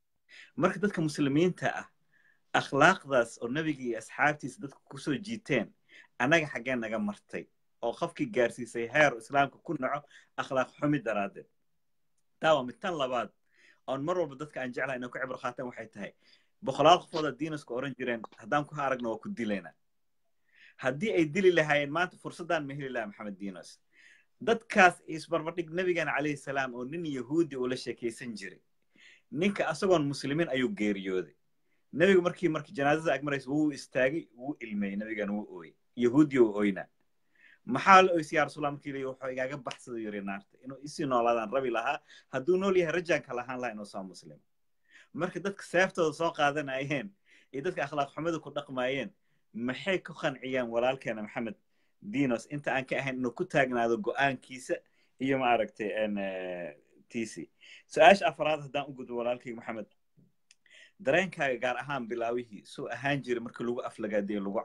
marka dadka muslimiinta ah akhlaaqdaas oo nabiga iyo asxaabtiisa dadku ku soo jiiteen anaga xaggeen naga martay oo qofkii gaarsiisay heer islaamka ku naco akhlaaq xumi daraadeed taa waa mid tan labaad oon mar walba dadka aan jeclahay inay ku cibro qaataan waxay tahay boqolaal qofooda diinasku oran jireen haddaan ku aragno waa ku dilaynaa haddii ay dili lahaayeen maanta fursaddan ma heli lahaa maxamed diinos dadkaas isbarbardhig nabigana calayhi salaam oo nin yahuudi uu la sheekaysan jiray ninka asagoon muslimiin ayuu geeriyooday nabigu markii janaazada ag maraysa wuu istaagay wuu ilmeeyey nabigana wuu ooyey yahuudi uu ooynaa maxaa la oysay yaa rasuulullah markii leeyahay wuxuu igaaga baxsaday yiri naarta inuu isii noolaadaan rabi lahaa hadduu nool yahay rajaanka lahaan lahaa inuu soo muslimo marka dadka seeftooda soo qaadanayeen iyo dadka akhlaaq xumada ku dhaqmaayeen maxay ku qanciyaan walaalkeena maxamed diinos inta aan ka ahayn inuu ku taagnaado go'aankiisa iyo ma aragtay tiisi su-aasha afraad haddaan u gudbo walaalkayga maxamed dareenkaaga gaar ahaan bilaawihii soo ahaan jiray marka lagu aflagaadiyo lagu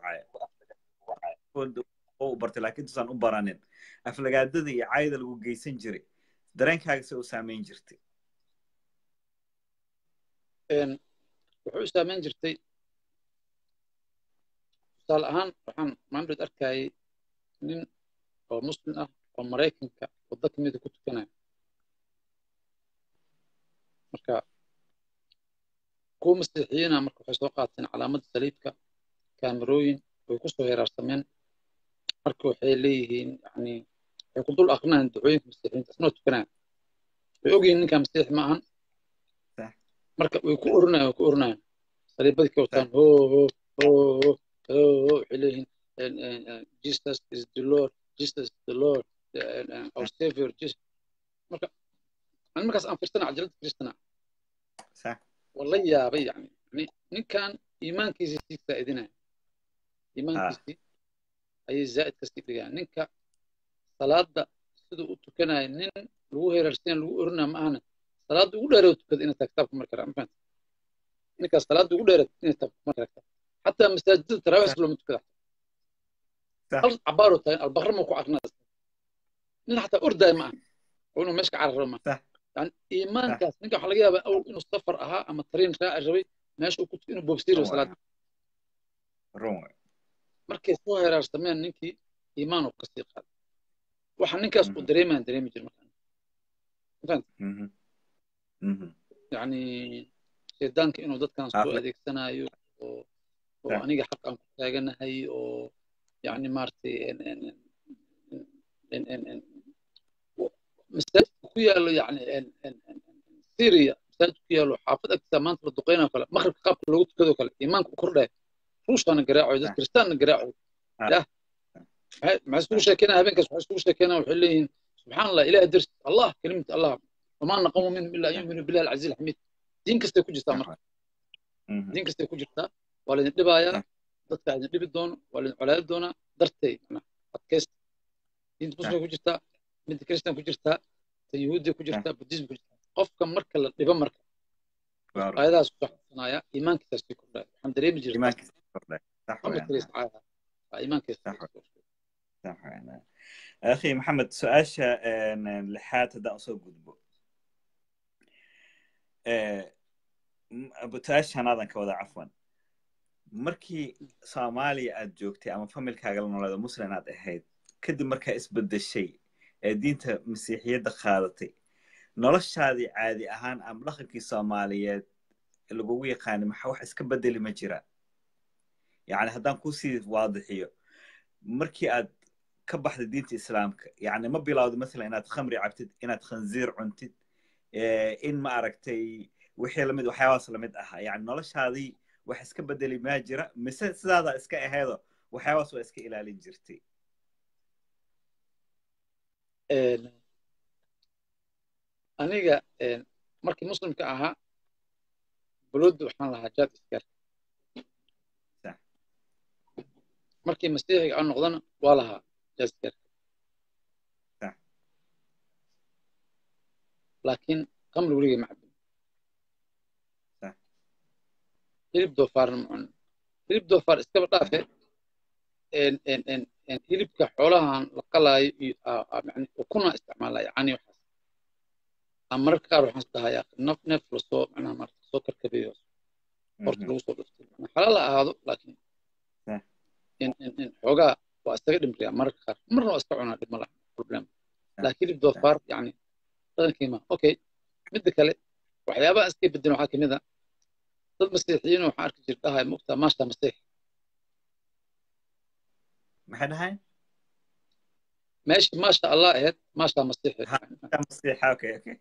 caayo oo bartay laakiin tusaan u baranin aflagaadada iyo caayda lagu geysan jiray dareenkaaga se u saameyn jirtay wuxuu saameyn jirtay tusaale ahaan waxaan maandhood arkayay nin oo muslim ah oo maraykanka waddo ka mida ku tukanaya marka kuwa masiixiyiina marka waxay soo qaateen calaamadda saliibka kaamirooyin way ku soo heeraarsameen marka waxay leeyihiin yani waxay ku dul aqrinayaan ducooyinka masiixiyiinta isnoo tukanaya way ogyihiin ninkaa masiix ma ahan marka way ku orinayaan saliibadii ka wataan ho waxay leeyihiin Jesus is the Lord, Jesus is the Lord, our Savior, Jesus. marka أنا مركز أنا فرستنا عجلت فرستنا صح والله يا بي يعني كان إيمان كيسي سائدنا إيمان كيسي أي زائد كسيب يعني نكا صلاة دا سدو أتوكنا نين لو هي رسين لو أرنا معنا صلاة أولى رو تكذ إن تكتب مركز أمفان نكا صلاة أولى رو إن تكتب مركز حتى مساجد تراويح لو متكذب عبارة تاني البحر موقع أغناس نين حتى أردا معنا وإنه مشك على الرمى يعني إيمان كاس نكا حلقيها أو إنه السفر أها أما الطريق شاء الجوي ماشي وكنت إنه بوبستير وصلاة روما مركز ظاهر أرسمين نكي إيمان وقصديق هذا وحن نكاس قدريمان دريمي جرمان فهمت يعني سيدانك إنه ضد كان سوء هذيك السنة وأنيق حق أن كتاقنا هاي يعني مارتي مساجد كيالو يعني سوريا مساجد كيالو حافظ أكثر ما أنت بدقينا فلا مغرب قاب لوجود كذا كلا إيمانك كرده روش أنا قراعه إذا كريستيان قراعه لا مع سوق شكينا هبين كسوق سوق شكينا وحلين سبحان الله إله درس الله كلمة الله وما نقوم منهم إلا يؤمنوا بالله العزيز الحميد دين كسته كجستا مر دين كسته كجستا ولا ندبايا dadka ay dhib doon wala colaad doona dartay adkeys diinta muslimka ku jirta mid kristan ku jirta yuhuudi ku jirta buddhism ku jirta qofka marka la dhibo marka ayadaas ku xanaaya iimaankiisa si kordhay waxaan dareemi jiray iimaankiisa kordhay sax iimaankiisa صح أنا أخي محمد سؤاشا لحات هذا أصو قدبو بتاش هنادن كودا عفوا مركي صومالي أدجوكتي أما فمل كاغلنا ولا مسلم هذا هيد كد مركا إسبد الشيء دينته مسيحية دخالتي نرش هذه عادي أهان أم لخكي صوماليات اللي قوية قاني محوح إسكبد اللي مجرى يعني هذا كوسي واضحية مركي أد كبحت دينة إسلامك يعني ما بيلاود مثلا إنها تخمري عبتد إنها تخنزير عنتد إن ما أركتي وحي لمد وحيواص لمد أها يعني نولش هذه وحس كبدلي ما جرى مسد هذا إسكا هذا وحيواص وإسكا إلى لنجرتي أنا مركي مسلم كأها بلود وحنا لها جات إسكار صح مركي مسيحي أو نقضنا والها جزكر صح لكن قمر ولي معبد صح هلب دوفار معن هلب دوفار استبر طافه ان هلب كحولها لقلا يعني وكنا استعمالها يعني وحس امرك روح استها يا نف لصو انا مرت سكر كبير قرط لوصو حلال هذا لكن صح ان حوغا واستخدم فيها مرة واستعملها بالملح بروبلم لكن الدوفار يعني كيما اوكي مد كله waxyaaba iska bedelo waxa kamid ah dad masiixiyiin oo xarka jirtahay muqta maashta masiix maxay dhahay ماشي ما شاء الله اهد ما شاء مصيح مصيح اوكي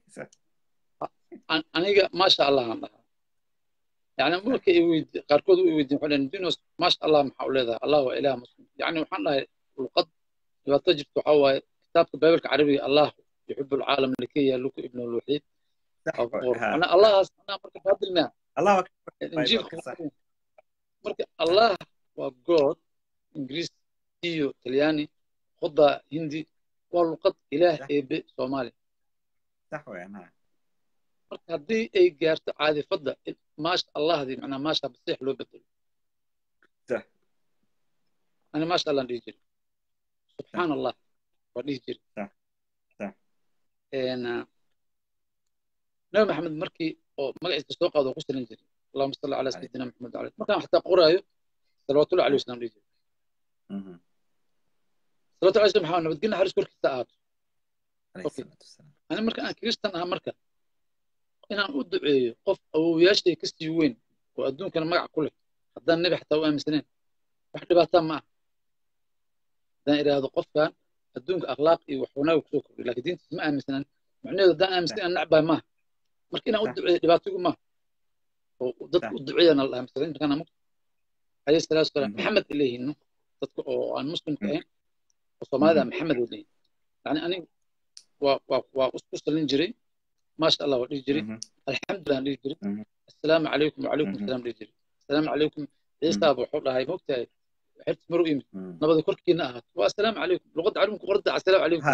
aniga ما شاء الله عندها يعني markay weyd qaarkood u weydin xulan dinos ما شاء الله maxaa u leedahay Allah waa ilaah muslim يعني waxaan dhahay luqad dhibaato jirto waxa waaye kitaabka baybalka carabiga Allah يحب العالم لكي يلوك ابن الوحيد أنا الله أنا مركب هذا الماء الله إنجيل مركب الله وجود إنجليزي تيو تلياني خضة هندي واللغة إله إيه صومالي صح وين مركب هذه أي جارت عادي فضة ما شاء الله هذه معناها ما شاء بصيح لو بدل صح أنا ما شاء الله نيجي سبحان الله ونيجي صح صح أنا نبي محمد مركي أو مجلس السوق هذا قصة نجري اللهم صل على سيدنا محمد عليه مكان حتى قرأه صلوات الله عليه وسلم نجري صلوات الله عليه وسلم حاولنا بتقولنا حرس كل كتاب أنا مركا أنا كريستيان أنا مركا أنا أدعي قف أو ياشتي كستي وين وأدون كان مقع كله حتى النبي حتى هو سنين واحد باتام معه ده إلى هذا قف كان أدون أخلاقي وحنا وكسوكر لكن دين تسمع مثلا معناه ده أنا مسلم نعبه ما مركينا أدعي دباتو ما وضد أدعي أنا الله مثلا كان مك عليه الصلاة والسلام محمد إليه إنه أو المسلم كأين وصماذا محمد إليه يعني أنا وأسقط الإنجري ما شاء الله الإنجري الحمد لله الإنجري السلام عليكم وعليكم السلام الإنجري السلام عليكم عيسى أبو حول هاي مكتئب حرت مروي نبض كركي نأهت والسلام عليكم لغد علمكم ورد على السلام عليكم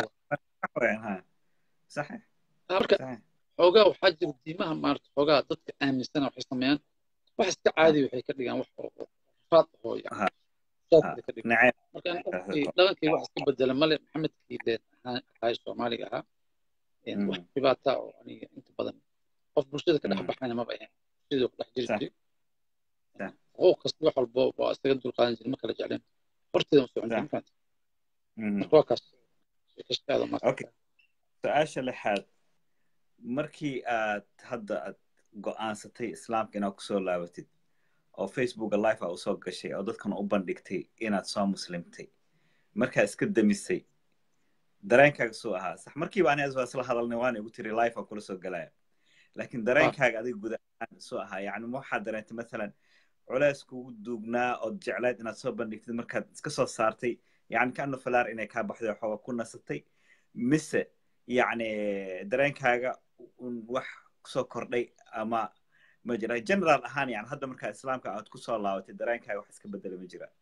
صحيح صحيح حوجا وحاجة ديمها مارت حوجا ضدك أهم سنة وحسميان وحس كعادي وحي كديان وحفاط هو يعني نعم لكن كي واحد بدل مال محمد كي هاي الصومالي ها يعني واحد بيباتا يعني أنت بدن قف برشلونة كده حب حنا ما بقى يعني برشلونة كده حجري هو قصدي واحد البو استخدم القانون ما كلا جعلين فرتي مسوي عندي فهمت متوقع هذا ما أوكي سؤال لحد markii aad hadda aad go'aansatay islaamka inaad kusoo laabatid oo Facebook live ah usoo gashay oo dadkan u bandhigtay inaad soo muslimtay markaa iska damisay dareenkaaga soo ahaa sax markiiba aniga isla hadalnay waan igu tiri live kula soo galaya laakiin dareenkaaga adiga guud ahaan soo ahaa yani waxa dareentay mesela culays kugu duugnaa oo jeclayd inaad soo bandhigtid markaad iska soo saartay يعني كأنه فلار إنك كابحذي وحوا كنا ستي مس يعني درينكaaga wax soo kordhay ama ma jira general ahaan yani hadda marka islaamka aad ku soo laabatay dareenkaaga wax iska bedelay ma jira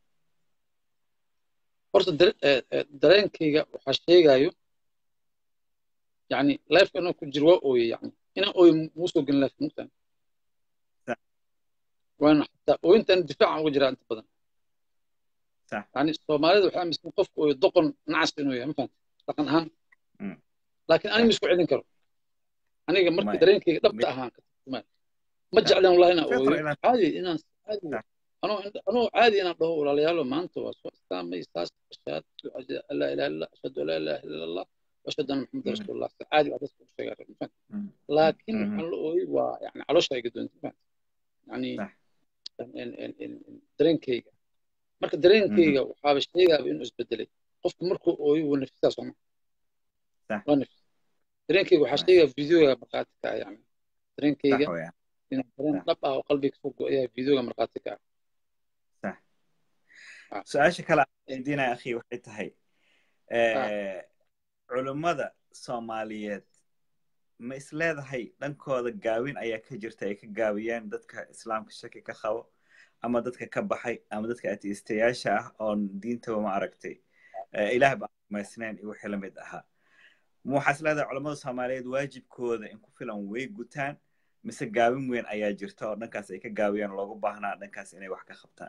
horta dareenkayga waxaa sheegayo يعني لايف انه كجروا او يعني انا او موسو جن لايف ممكن صح وانا حتى وانت دفاع وجرا انت بدن صح يعني الصوماليين waxaa mis qof oo doqon nacas inuu yahay ma fahant dhaqan ahaan laakiin ani misku celin karo aniga markii dareenkayga dhabta ahaan ma jeclaan wallahi inaan ooyo caadi inaan caadi anoo caadi inaan dhaho walaalayaal maanta waa soo istaamay saas ashhadu an la ilaha illa ashhadu an la ilaha illa allah واشهد ان محمد رسول الله عادي بعد اسمه شيء لكن يعني على شيء قد يعني درينكيga marka dareenkayga waxa sheegaya inuu isbedelay qofku markuu ooyo uu naftiisa soo ma dareenkayga waxa sheegaya fiidiyoga marqaadka yani dareenkayga inuu dareen dhab ah oo qalbiga fog go'aya fiidiyoga marqaadka صح su'aasha kale diina akhi waxay tahay culimada Soomaaliyeed ma isleedahay dhankooda gaawin ayaa ka jirta ay ka gaawiyaan dadka islaamka shaki ka qabo ama dadka ka baxay ama dadka ateestayaasha ah oo diinta ma aragtay ilaah baa maasnaan iyo wixii la mid ahaa ma waxa isleedahay culimada Soomaaliyeed waajibkooda in ku filan way gutaan mise gaawin weyn ayaa jirta oo dhankaas ay ka gaawiyaan loogu baahnaa dhankaas inay wax ka qabtaan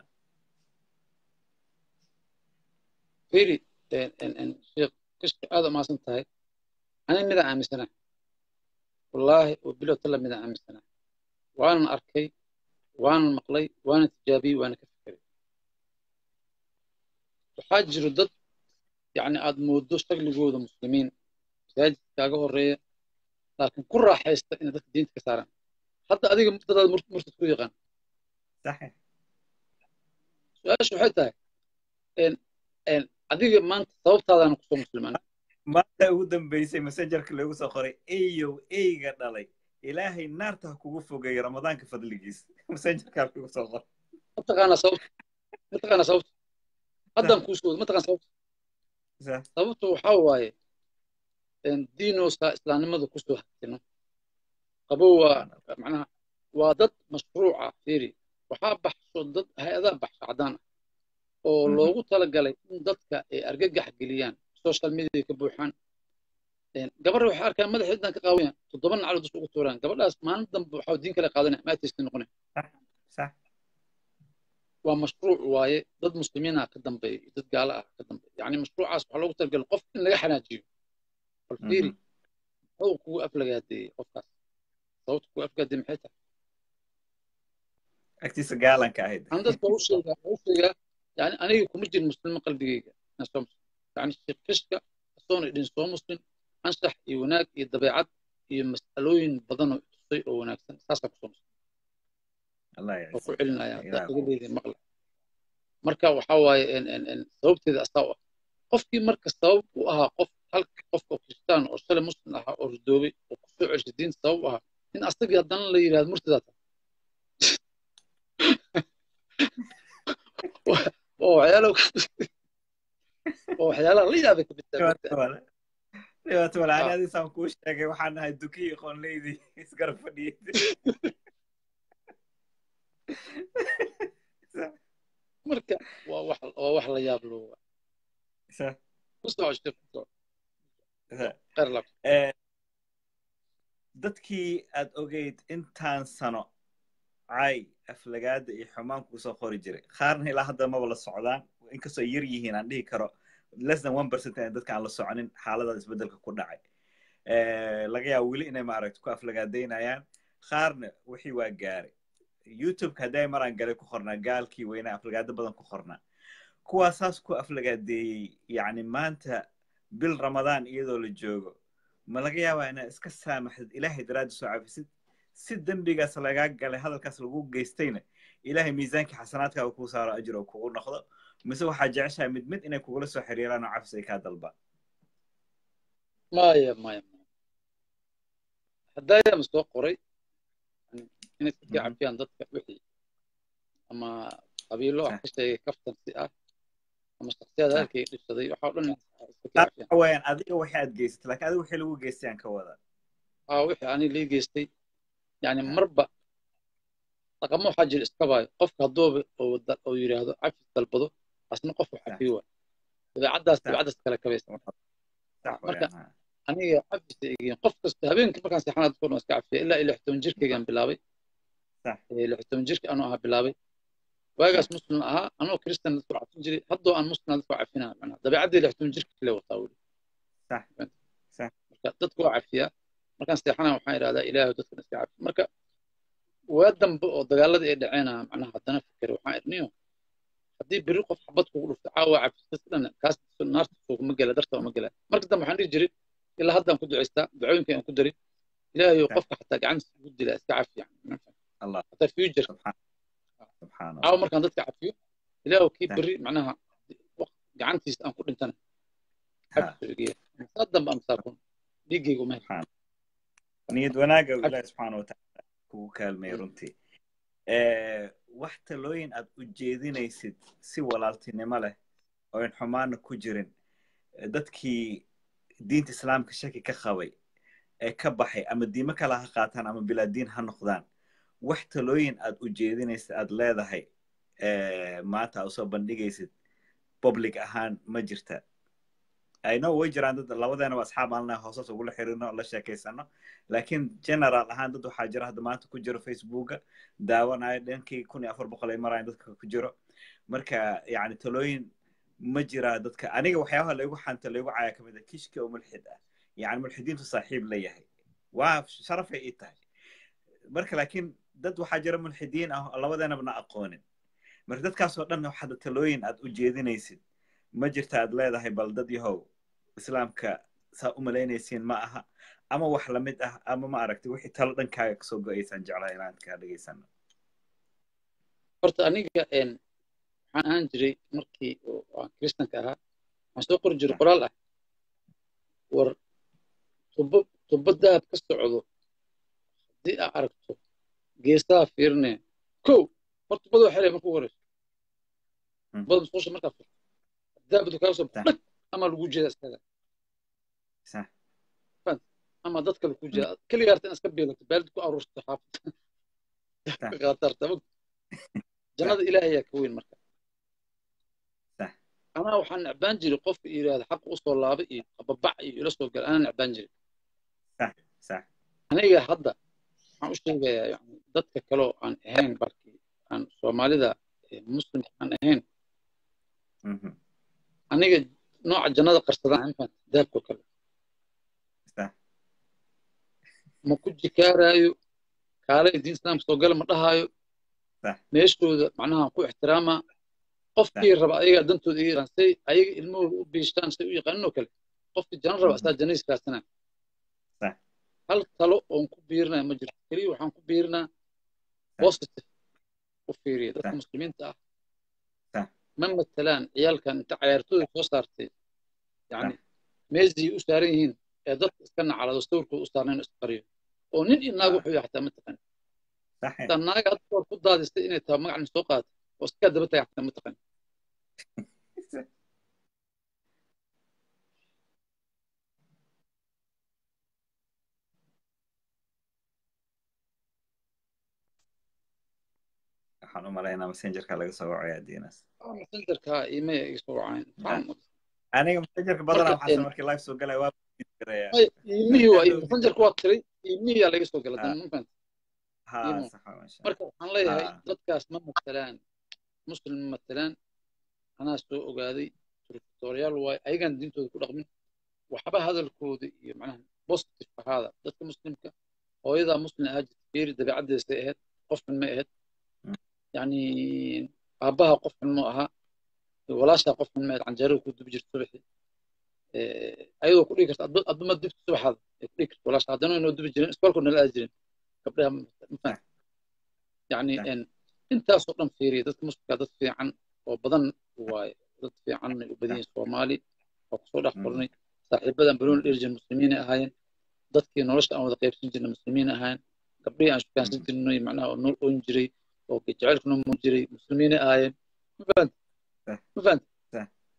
fiiri sheekh كشك هذا ما سنتهي أنا ماذا عامل سنة والله وبلو طلب ماذا عامل سنة وأنا أركي وأنا مقلي وأنا تجابي وأنا كفكري وحاجر ضد يعني عاد مودوش تقل جود المسلمين ساجد كاجو الرئي لكن كل راح إن ذاك الدين كسران حتى أديك مقتضى مرت كويقان صحيح سؤال شو حتى إن adiga maanta sababtaadaan ku soo muslimaan maanta ugu dambeysay messengerka lagu soo qoray eyga dhalay ilaahay naarta kugu fogay ramadaanka fadligiis messengerka lagu soo qoray mataqaana sababta haddaan ku soo mataqaana sababta waxa waaye in diinoosa islaamnimadu ku soo hagtino qabowa macnaha waa dad mashruuca fiiri waxa baxso dad hay'adaha baxso cadaan oo loogu talagalay in dadka ay argagax geliyaan social media ka buuxaan gabar waxa arkaa madaxeedan ka qaawayaan 7 naclo dus ugu tuuraan gabadhaas maalin dambe waxa diin kale qaadanay ma tiistin noqonay صح waa mashruuc waaye dad muslimiina ka dambeeyay dad gaala ah ka dambeeyay yani mashruucaas waxa loogu talagalay qof in laga xanaajiyo falfiiri oo ku aflagaadey qofkaas sababta ku aflagaadey maxay tahay agtiisa gaalanka ahayd andad buu sheegaa يعني أنا يكون مجد المسلم قلبي نصوم يعني الشيخ كشكا صون إدين صوم مسلم أنصح يوناك يدبيعات يمسألوين بدنو تصيء وناك ساسا صوم الله يعز وقول لنا يا تقول لي مقلع مركا وحواي إن صوبتي ذا أستوى قفكي مركا صوب وأها قف هل قف كريستيان أو سلم مسلم أها أردوبي وقفوا عش الدين صوبها إن أصدق يدنا اللي يراد مرتداتا وحياله لي هذاك بالتالي ليوات ولا أنا هذه سامكوش تاجي وحنا هالدكي يخون ليدي يسقر فدي مركا ووحل يابلو صح مستوى اشتفت غير لك dadkii aad ogeyd intaan sano cay aflagaada iyo xumaanku soo qori jiray qaarna ilaa hadda ma wala socdaan inkastoo yar yihiin aan dhihi karo less than 1% ee dadka aan la soconin xaalada isbedelka ku dhacay laga yaabo weli inay maaragtay ku aflagaadeynayaan qaarna wixii waa gaaray youtube haday maraan galay ku qornaa gaalkii weyna aflagaada badan ku qornaa kuwaasaas ku aflagaadeeyay yani maanta bil ramadaan iyadoo la joogo ma laga yaabaa inaad iska saamaxdid ilaahay daraaddiis soo cafisid si dembigaas lagaa galay hadalkaas lagu geystayna ilaahay miisaankii xasanaadkaaga kuu saaro ajir oo kugu noqdo mise waxaa jeceshahay mid inay kugula soo xiriiraan oo cafis ay kaa dalbaan maya haddaaya ma soo qoray inay iska cafiyaan dadka wixii ama qabiilo wax ka sheegay kaftan si ah ama shakhsiyaad صح halkay dhibsaday waxa oo dhan iska صح cafiyaan وين أديك واحد جيست لكن هذا وحي لو جيستي عن كوذا wixii ani lii geystay yani ها marba dhaqamo waxaa jira iska baayo qofka haddooba oo yidhaahdo cafis dalbado asna qof wax صح cafiyo waay dabeecaddaas صح dabeecaddaas kale kabaysa صح marka وين ها aniga cafisa eegeen qof kasta habeenkii markaan seexanaad ku iska cafiya ilaa 16 jirkaygaan bilaabay صح 16 jirka anuu ahaa bilaabay صح waagaas muslim ahaa anoo kristan dadku cafin jiray haddoo aan muslim dadku cafinaa macnaha dabeecaddii 16 jirka kale wataa weli صح صح marka dadku waa cafiyaa markaan seexanaa waxaan idhahdaa ilaahu dadkan iska cafi marka waa dambe oo dagaaladii ay dhaceena macnaha haddana fikir waxaan idhniyo haddii beri qof xabad kugu dhufto caawa cafistas dhan kaas naarta sooguma gela darta uma gela marka dambe waxaan dhihi jiray ilaa haddaan ku ducaystaa ducooyinka aan ku daray ilaahay صح qofka xataa gacantiisa ugu dilaa iska cafi yani الله xataa future سبحان سبحان caawa الله markaan dadka cafiyo ilaahu kii صح beri macnaha gacantiisa aan ku dhintana ها cafi igeya saa dambe amsaakun dhiiggayga uma سبحان نيد وناقة الله سبحانه وتعالى كو كالمي رنتي wax talooyin aad u jeedinaysid si walaaltinimo leh oo in xumaana ku jirin dadkii diinta islaamka shaki ka qabay ee ka baxay ama diimo kale ha qaataan ama bilaadiin ha noqdaan wax talooyin aad u jeedinaysid aad leedahay maanta aad usoo bandhigaysid public ahaan ma jirta I know way jiraan dad labadeena waa asxaab aan hoosas ugu la xiriirno la sheekaysano laakiin general ahaan dad waxaa jira hadda maanta ku jiro facebooka daawanaya dhankii 1400 ay marayaan dadka ku jiro marka yani talooyin ma jira dadka aniga waxyaabaha laygu xanta laygu caaya ka mid ah kishka oo mulxid ah yani mulxidiintu saaxiib la yahay waa sharafay ii tahay marka laakiin dad waxaa jira mulxidiin ah labadeena bana aqoonin marka dadkaasoo dhan waxaad talooyin aad u jeedinaysid ma jirta aad leedahay bal dad yahow islaamka saa u malaynaysiin ma aha ama wax la mid ah ama ma aragtay wixii talo dhankaaga kasoo go-aysaan jeclaha inaan kaa dhegaysano horta aniga waxaan ahaan jiray markii aan kristanka ahaa waxaan soo qori jiray qoraal ah war tubo dahab ka socdo haddii aa aragto geesaha fiirine kow horta tubada waa xelay markuu horeyso tubada musqusha markaa furto dahabadu kaaga soo dhag ama lagu jeeda iskaga صح ama dadka lagu jeeda keliga harta inaad iska beelato baaldi ku aruurto xaafad qaatarta jannada ilaahay ayaa ka weyn marka صح anaa waxaan necbaan jiray qofka yidhaahda xaq u soo laabay iyo qababac iyo ila soo gala anaa necbaan jiray صح صح aniga hadda waxaan u sheegayaa yani dadka kaloo aan ahayn barkii aan soomaalida muslim aan ahayn aniga nooca jannada qarsadaan infant dahabko kale صح ma ku jikaaraayo kaalay diin islaamka soo gala ma dhahaayo صح meeshooda macnaha ku ixtiraamaa qofkii raba ayaga dantooda iga yaqaan say ayaga ilmahooda u biishtaan say u yaqaaninoo kale qofkii janno raba asaa jannadiis raadsanaa صح hal talo oon ku biirinaya ma jirto keliya waxaan ku biirinaa positive u fiiriya dadka muslimiinta ah صح ma matalaan ciyaalkan inta cayaartooda soo saartay yani meesii u saaran yihiin ee dadka iska nacalado sawirkooda u saarnayn isqariyo oo nin iyo naag wuxuu yahay xataa ma taqaan صحيح hataa naaga hadda hor ku daadistay inay tahay magacni soo qaata oo iska daba tagay xataa ma taqaan waxaan u malaynaa messengerka laga soo wacaya diinas messengerka email iga soo wacayn aniga messengerka badanaa waxaase markii live soo galaya waa imihii waa messengerka waa tiray imihiyaa laga soo gala dan ha sax masha marka waxaan leeyahay dadkaas ma matalaan muslim ma matalaan anaa soo ogaaday tutoriyaal waay ayagaan diintooda ku dhaqmin waxba hadalkooda iyo macnaha positive ahaada dadka muslimka hooyadaa muslim ahaa jirta fiiri dabeecaddeesay ahayd qof xun ma ahayd yani aabbaha qof xun ma ahaa walaashaa qof xun ma ahayd canjeerada ku dubi jirta subaxii ayadoo ku dhigi karta aduma dibta subaxaada ay ku dhigi karta walaasha haddana inoo dubi jirin iskoolkoo nala aadi jirin gabdhaha mafahant yani intaasoo dhan fiiriya dadka muslimka dad fiican oo badan waaye dad fiican ay u badan yihiin soomaali oo kusoo dhex qornay saaxiibadan banooni dheri jirin muslimiinay ahaayeen dadkii nolosha aan wada qaybsan jirnay muslimiin ahaayeen gabdhihii aan shukaansan jirnay macnaha oo nool oon jiray oo jacaylka noo muun jiray muslimiinay ahaayeen ma fahant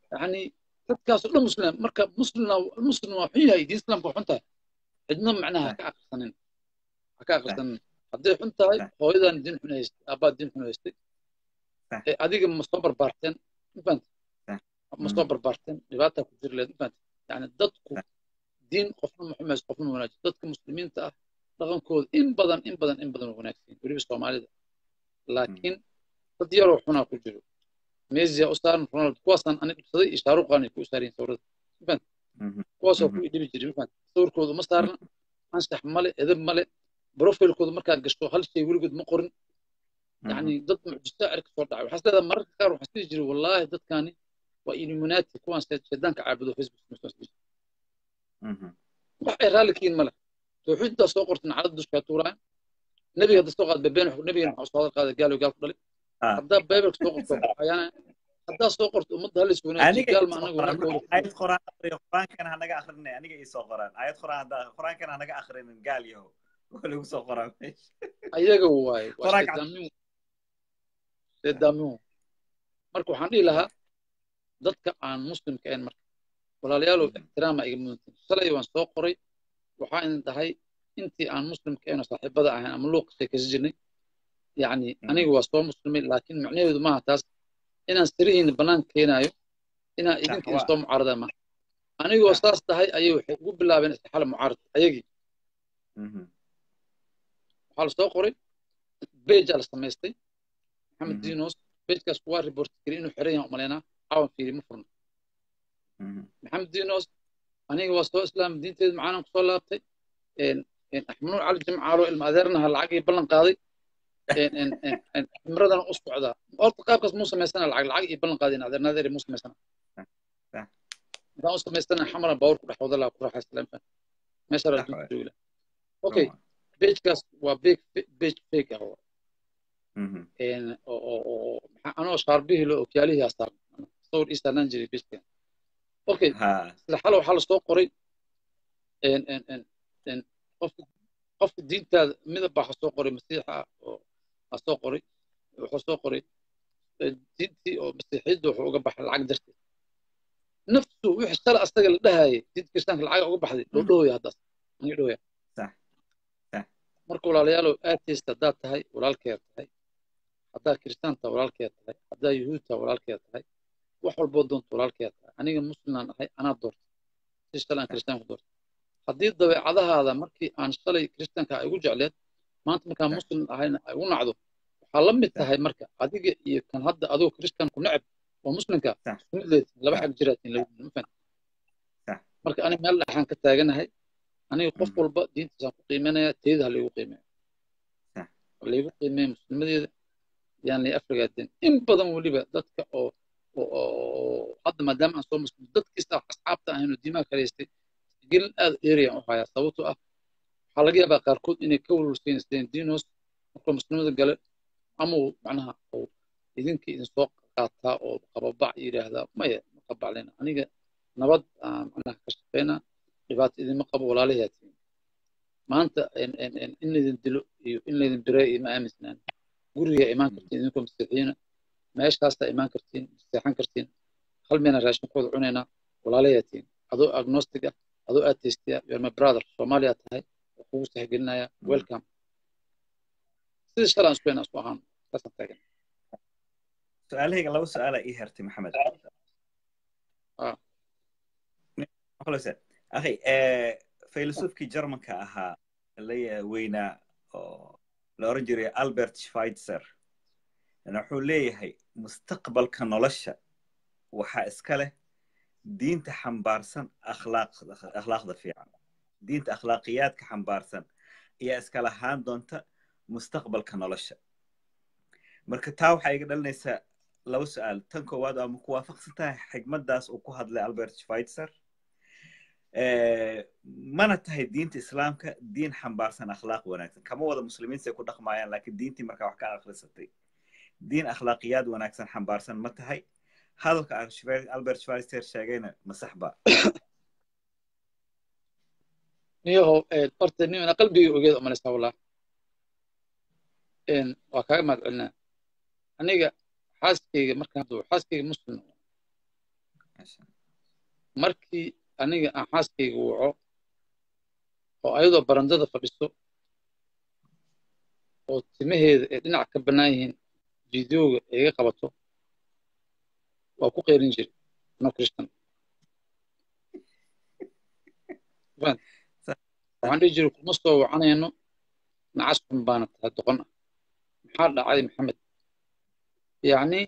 يعني dadkaas oo dhan muslim marka muslim waa xun yahay diin islaamka waa xun tahay cidna macnaha صح ka aqrisanin ha ka صح aqrisanin hadday xun tahay صح hooyadan diin xun haystay aabbaad diin xun haystay صح adiga ma soo barbaarteen mafahant صح ma soo barbaarteen dhibaataa ku jiri leed mafahant yani dadku صح diin qofna ma xumayso qofna ma wanaajiso dadka muslimiinta ah dhaqankooda in badan waa wanaagsan weliba soomaalida laakiin dad yaroo xunaa ku jiro ميزيا أستاذ رونالد كواسان أنا بصدق إشارة قاني كوي سارين صورة فهمت كواسو كوي دبي جري فهمت صور كود مستارن أنصح ملء إذا ملء بروفيل كود مركز قشطو هل شيء يقول قد مقرن يعني ضد معجزة عرك صور دعوة حسنا هذا مرة كار وحسنا يجري والله ضد كاني وإيمانات كوان شدان كعبدو فيسبوك مستوى وحي رالكين ملء توحيد ده صورة على الدش كاتورا نبي هذا صورة ببين نبي صورة قالوا قال هذا بيبك صورة أحيانا هذا صورة ومضى هل يسوونه قال ما أنا آية قرآن كان هنجا آخرنا أنا جاي يسوق قرآن آية قرآن كان هنجا آخرنا قال يهو ولا يسوق قرآن أيها جواي وستدامو مركو حني لها ضدك عن مسلم كأن مركو ولا ليالو احترام إجماع صلي وانسوق قري وحين انتهي أنت عن مسلم كأن صاحب بدأ عن ملوك سكزجني يعني أنا جوا مسلمين لكن معناه ما تاس إن استريهن بنان كينايو إن إذن كنستو معارضة ما أنا جوا أساس تهاي أيوه حقوق بالله بين حال معارض أيجي حال سوقري بيج على سميستي محمد دينوس بيج كسوار ريبورت كرينو حرية ملينا عاون في مفرن محمد دينوس أنا جوا أساس إسلام دين تيد معانا قصولاتي إن أحملون على الجمعة رو المأذرنا هالعقي بلن قاضي إن مرضنا أسبوع ذا أرتقاب كاس موسى مثلا العقل يبلن قاضي نادر نادر موسى مثلا موسى مثلا حمرا باور كل حوض الله كل حاس لمفه مثلا الجولة أوكي بيج كاس وبيج بيج فيك هو إن أنا صار به له كياله أصلا صور إستلانجري بيج كان أوكي الحلو حل سوق قري إن قف الدين تا ماذا بحثوا قري مسيحة أسوق قري وحسوق قري دينتي أو مسيحيد وحوق بحر العقد درتي نفسه ويحصل أستقل لهاي دين كريستيان في العقد بحر لو يا هذا نيلو صح صح مركو ولا ليالو آتيست دات هاي ولا الكير هاي هذا كريستيان تا ولا الكير هاي هذا يهود تا ولا الكير هاي وحول بودون ولا الكير أنا مسلم هاي أنا دورت تشتغل كريستيان في دورت haddii dabeecadahaada markii aan shalay kristanka ay ugu jecleed maanta markaan muslim ahayna ay u nacdo waxaa la mid tahay marka adiga iyo kan hadda adoo kristanku necab oo muslimka midleed laba xag jiraatiin labadin marka aniga meel dhaxaan ka taaganahay aniga qof walba diintiisaan ku qiimeynaya teeda ha laygu qiimeeyo laygu qiimeeyo muslimadeeda yaan lay afrigaadeen in badan weliba dadka oo hadda maadaama aan soo muslim dadkiisa asxaabta ahayno diimaha kaleystay جل أريا وحياة صوته حلقة يبقى كاركود إني كول سين دينوس مكر مسلمين قال عمو معناها أو إذن كي نسوق قاطع أو قبضع إلى هذا ما يقبع علينا أنا نبض أنا كشفنا لبعض إذن ما قبل ولا عليها ما أنت إن إذن دلو إن إذن برأي ما أمسنا قولوا يا إيمان كرتين إنكم مستحيين ما إيش خاصة إيمان كرتين مستحيين كرتين خل منا راش نقول عننا ولا عليها أدو أغنوستيكا adoo aad teystay you're my brother Soomaaliya tahay kugu saxgelinaya welcome sidii shalan isku isku ahaan tasan taagan su'aalahayga laba su'aal ay hertay maxamed خلاص أخي فيلسوفكي جرمانكا أها اللي وينا لورنجري ألبرت شفايتسر أنا حوليه هي مستقبل كنولشة وحا إسكاله دينت حنبارسن أخلاق دفيعة دينت أخلاقيات كحنبارسن هي إسكاله هان دونتا مستقبل كنولشة مركتاو حيقدر لنسا لو سؤال تنكو وادا مكوافق ستاه حكمة داس وكوهد لألبرت شفايتسر ما نتهي دينت إسلامك دين حنبارسن أخلاق وناكسن كما وضع مسلمين سيكون دقمايان لكن دينتي مركا وحكا أخلصتي دين أخلاقيات وناكسن حنبارسن ما تهي هذا ألبرت شفايتسر شاقينا مسحبا نيوهو قرتني من قلبي وقيد أمان استولى إن وكاك ما قلنا أنيقا حاسكي مركا حاسكي مسلم markii aniga aan xaaskayga waco oo ayadoo barandada fadhiso oo timaheeda ee dhinac ka bannaan yihiin fideoga iga qabato waa ku qeyrin jiray no christian waxaan dhihi jiray kuma soo wacanayno nacas xun baana tahay doqon ah maxaa dhacay maxamed yacni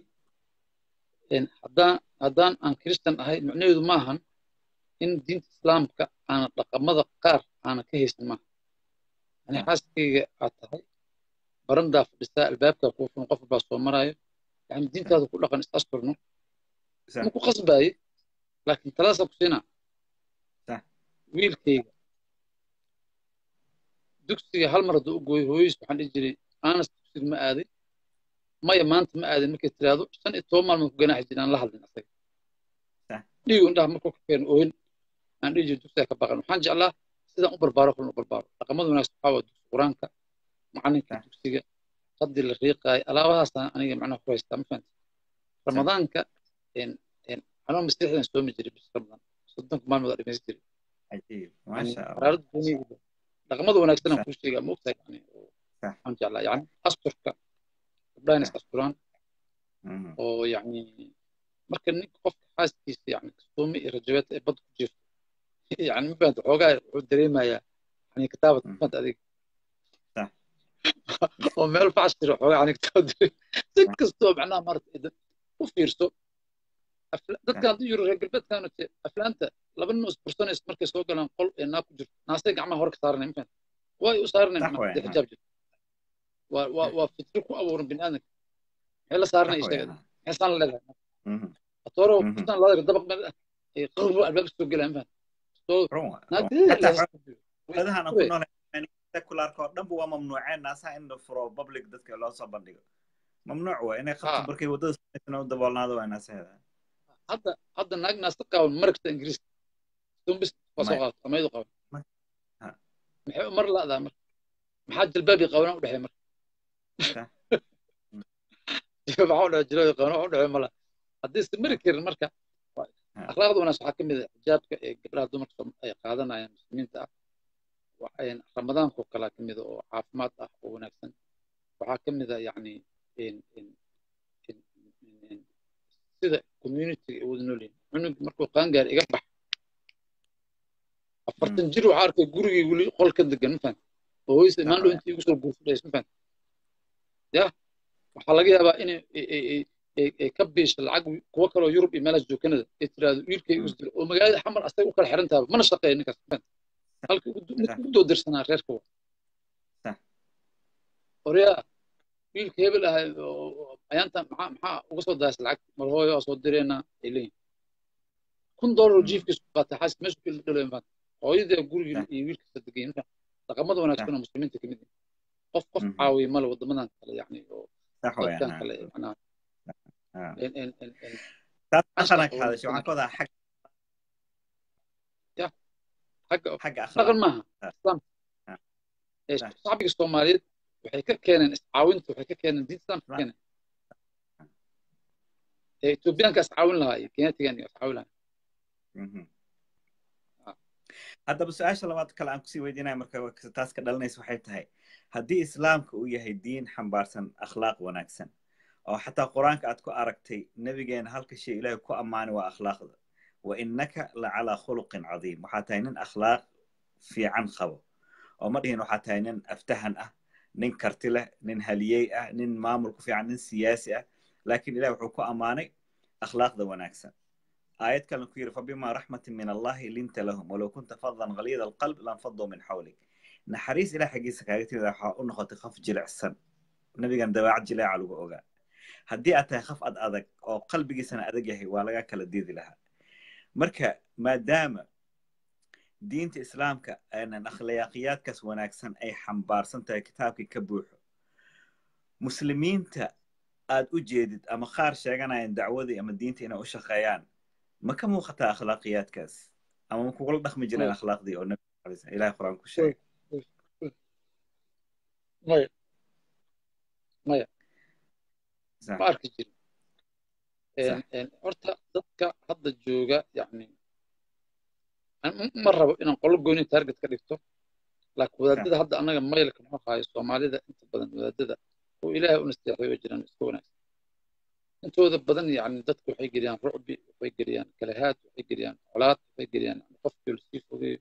haddaan aan christian ahay micnaheedu maahan in diinta islaamka aana dhaqamada qaar aana ka haysan maaha yani xaaskayga aad tahay barandaa fadhisaa albaabkaa kuu furan qof baa soo maraayo yani diintaada ku dhaqan is asturno ma ku qasbaaye laakiin talaasaa ku siinaa wiilkayga dugsiga hal mar hadduu u gooyo hooyis waxaan dhihi jiray aanas dugsiga ma aadin maya maanta ma aadin markay tiraahdo 15 maalmood ku ganaaxi jiray aan la hadlin asaga dhiigu indhaha markuu ka keeno oohin aan dhihi jiray dugsiga ka baqan waxaan jeclaa sidaan u barbaaro kulan u barbaaro dhaqamada wanaagsan waxaa waa dugsi qur-aanka macalinka dugsiga qadii la riiqaayo alaabahaasaan aniga macnaha ku haystaa ma fahamti ramadaanka anoo masiixdan soomi jiray bis ramadaan 30 maalmood aa dhamayst jiray xaraarada duuniga dhaqamada wanaagsan aan kuu sheegaa ma ogtahay yani waxaan jeclaa yani asturka gabdhahan is asturaan oo yani marka ninka qofka xaaskiisa yani kastuumi iyo rajabeeta ay badda ku jirto yani ma fahamta xoogaa wuxuu dareemayaa yani kitaabad ma fahamta adiga oo meel facash jiro xoogaa yani kitaabad si kastoo macnaha maarata u fiirso dadka hadduu yiro reer galbeedkan aflaanta laba nin oo isbarsanaysa markay soo galaan qol ee naag ku jirto naasay gacmaha hore ka saaranay ma fahamta way u saaranay macnaha xijaab jirto waa fitro ku abuuran bini aadamka maxay la saaranay isaga maxay saan la leedahay atoro kusaan laada dabaq meel qalbo albaabka soo gelaya ma fahamta secularka oo dhanba waa mamnuuceen naasaha in la furo public dadka loo soo bandhigo mamnuuc waa inay qabto markay waddada samaysana u daboolnaado waa naasaheeda hadda naag naasta qaawan maragta ingiriiska tumbis waa soo qaadato amaydu qaban maxay u mar la'daa marka maxaa jalbaabii qabanaa u dhexeey marka maxaa u dhexey jalbaabii qabanaa u dhexeey mala haddii si mari karin marka akhlaaqda wanaagsan waxaa ka mid ah xijaabka ee gabdhaha dumarka ay qaadanayaan muslimiinta ah ramadaanka oo kalaa ka mid oo caafimaad ah oo wanaagsan waxaa ka mid ah yani sida community ay wada nool yihiin cunug markuu qaangaar iga bax 40 jir waxaa arkay gurigii weli qol ka degan ma fahamta oo hooyisa imaan dhow intii igu soo guurfudhays ma fahamta ya waxaa laga yaabaa in ay ka biisha lacag kuwo kaloo yurub iyo meelaha jookanada ay tiraahdo wiilkay igu diro oo magaalada xamar asaga u kala xiran taaba mana shaqeeya ninkaas ma fahamta halka ugu doodirsanaa reerka wa oryaa wiilka hebel ahay ayaanta maxaa uga soo daaysa lacag mar hooyo waa soo direena ay leeyihin $1 jiifkiisu qaatay xaaska meeshu kala dhalo infant hooyadii gurigii iyo wiilkiisa degayin dhaqamada wanaagsan oo muslimiinta ka mid qof caawiya male waddamadan kale yani oo dadkan kale macnaha حاجة ما إسلام شعبك الصومالي وحكى كان استعاونت وحكى كان دين إسلام كان توبيان كاستعاون لها كانت يعني استعاون لها هذا بس عايش لما أتكلم عن كسي ويدينا مركب تاسك دلنيس وحيت هاي هدي إسلام كويه دين حمبارسن أخلاق وناكسن أو حتى القرآن كأتكو أركتي نبيجين هالكشيء إلهي كو أمان وأخلاق ده. وإنك لعلى خلق عظيم وحتى أخلاق في عن خبو ومرهن وحتى أفتهن نين كرتله نين هليئة نين مامل في عن نين سياسة لكن إلى وحكو أماني أخلاق ذو وناكسا آيات كان كثير فبما رحمة من الله لنت لهم ولو كنت فظا غليظ القلب لانفضوا من حولك نحريس إلى حقيسك هايتي إذا حاولنا خطيخف جلع السن نبي كان دواعد جلع على بقوغا هدي أتخف أدأذك أو قلبي سنة أدقه ولا كلا ديذي لها marka maadaama diinta islaamka aan akhlaaqiyadkaas wanaagsan ay xambaarsan tahay kitaabkii ka buuxo muslimiinta aad u jeedid ama qaar sheeganayaan dacwadii ama diinta inay u shaqeeyaan ma ka muuqataa akhlaaqiyadkaas ama ma kugula dhaqmi jireen akhlaaqdii oo nabiga ilaahay quraan ku sheegay maya ma arki jirin صح horta dadka hadda jooga yani ma rabo inaan qolo gooni target ka dhigto laakiin صح wadaadada hadda anaga maylka muxuu ahaay soomaalida inta badan wadaadada oo ilaahay u nasteexay oo jiraan iska wanaagsan intooda badan yani dadku waxay geliyaan rucbi waxay geliyaan kalahaad waxay geliyaan colaad waxay geliyaan qofkii lasii fogeeyo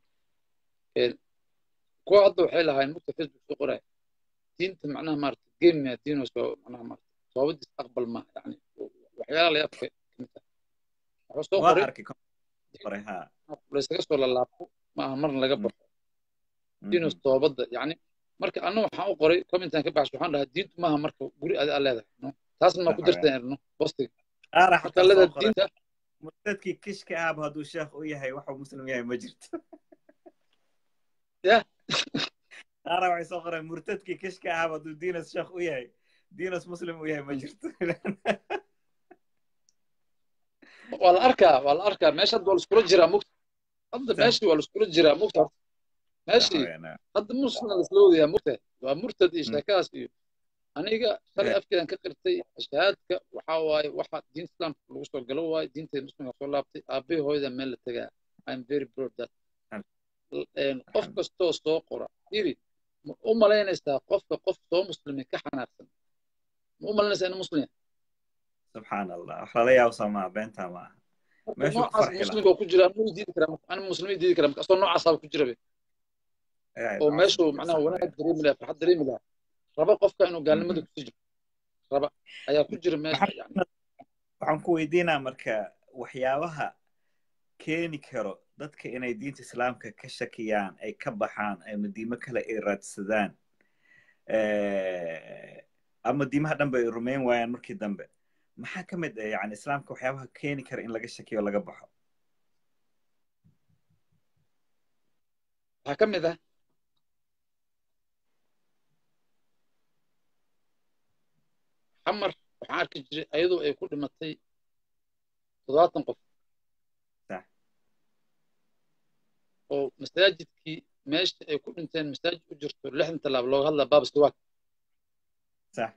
kuwa hadda waxay lahaayeen mugta facebook soo qoraya diinta macnaha maarata game ma diino soo macnaha maarata soobadiis aqbal ma yani waxyaala la yaabka kamid ah wuxuu soo qoray وأركي قريها laysaga soo lalaabto ma aha marna laga baxo diino soobada yani marka anna waxaan u qoray commentan ka baxsho waxaan dhahay diintu maaha marka guri adi aa leedahay no taasna ma ku dirtaan erno postiga أنا marka حتى leedahay صوخرة diinta مرتدكي كشك أب هادو شيخ وياهي وحو مسلم ياهي مجرد ya أنا وعي صوخرة مرتدكي كشك أب هادو دينس شيخ وياهي دينس مسلم وياهي مجرد waa la arkaa meesha hadda waa la iskula jiraa mugta hadda meeshii waa la iskula jiraa mugta meeshii أنا hadda musna la isla wadayaa mugta waa murtad iyo sheekaas iyo aniga shalay afkeedan ka qirtay shahaadka waxaa waaye waxa diinta islaamka lagu soo galo waaye diinta muslimka soo laabtay aabbahay hooyada meel la tagaa I'm very proud that qof kastoo soo qora yiri ma u malaynaysaa qofka qof soo muslimin ka xanaaqsan ma u malaynaysaa inuu muslim سبحان الله أحلى يا وسما بنتها ما ماشي noocaas فرحي له muslimka ku jira anuu diidi karaa ana muslimiin diidi karaa asoo noocaas ku jira oo meeshuu macnaha wanaag dareemi lahaa farxad dareemi lahaa raba qofka inuu gaalnimada ku jiro raba ayaa ku jira meesha yani waxaan ku weydiinaa marka waxyaabaha keeni karo dadka inay diinta islaamka ka shakiyaan ay ka baxaan ama diimo kale ay raadsadaan ama diimaha dhanba ay rumayn waayaan markii dambe maxaa ka mid ah yani islaamka waxyaabaha keeni kara in laga shakiyo laga baxo waxaa ka mid ah xamar waxaan arki jiray ayadoo ay ku dhimatay 70 qof صح oo masaajidkii meesha ay ku dhinteen masaajid u jirto 60 tallaabo looga hadlaa baab siwaak صح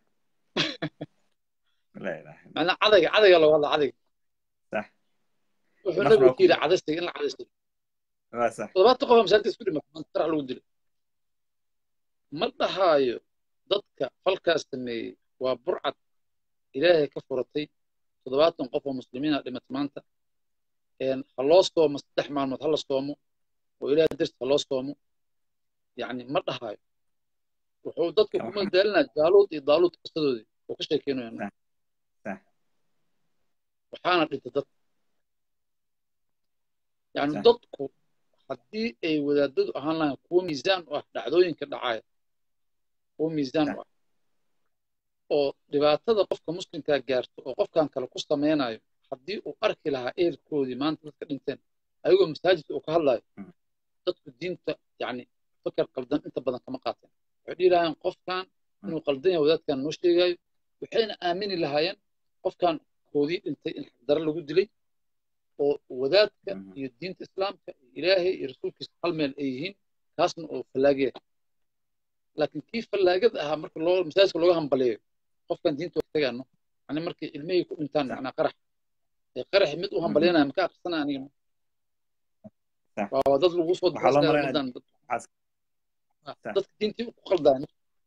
لا اله الا macnaa cadayga looga hadlaa cadayga صح wuxuu نحن nabigu ku yidhi cadaysiga in la cadaysto صح 70 qof masaajidkaas ku dhimatay mantarax lagu dilay ma dhahaayo dadka falkaas sameeyey waa burcad ilaahay ka furatay 70 qof oo muslimiina dhimatay maanta ha loo soomo 3 maalmood ha la soomo oo ilaahay dartiis ha loo soomo yani ma dhahaayo wuxuu dadku ku madaalinaa jaaluud iyo daaluud qisadoodii oo ka sheekeynaya صح صح waxaana dhintay dad yani صح dadku haddii ay wadaadadu ahaan lahayn kuwo miisaan u ah dhacdooyinka dhacaya kuwo miisaan u ah oo dhibaatada qofka muslimkaa gaarto oo qofkan kale ku samaynayo haddii uu arki lahaa eerkoodii maanta dadka dhinteen ayagoo masaajidka uu ka hadlayo dadku diinta yani fakar qaldan inta badan kama qaateen waxay dhihi lahaayeen qofkan inuu qaldan yahay wadaadkan noo sheegayo waxayna aamini lahaayeen qofkan koodii dhintay in xaqdaro lagu dilay oo wadaadka iyo diinta islaamka iyo ilaahay iyo rasuulkiisa hal meel ay yihiin kaasna oo fallaagaya laakiin kii fallaagada ahaa marka loo masaajidka looga hambaleeyo qofkan diinta waa tagaano yani markay ilmihii ku dhintaan macnaa qarax ee qarax mid u hambaleenaya maka aqrisana aniga waa dad lagu soo diray dadka diintii ku qaldaan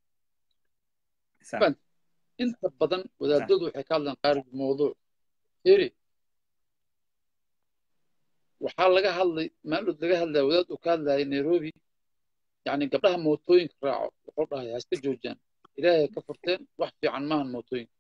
inta badan wadaadadu waxay ka hadlaan qaarij mawduuc iri waxaa laga hadlay maalud laga hadlaya wadaad uu ka hadlayay Nairobi yani gabdhaha mootooyinka raaco wuxuu dhahay ha iska joojiyaan ilaahay ka furteen wax fiican maahan mootooyinka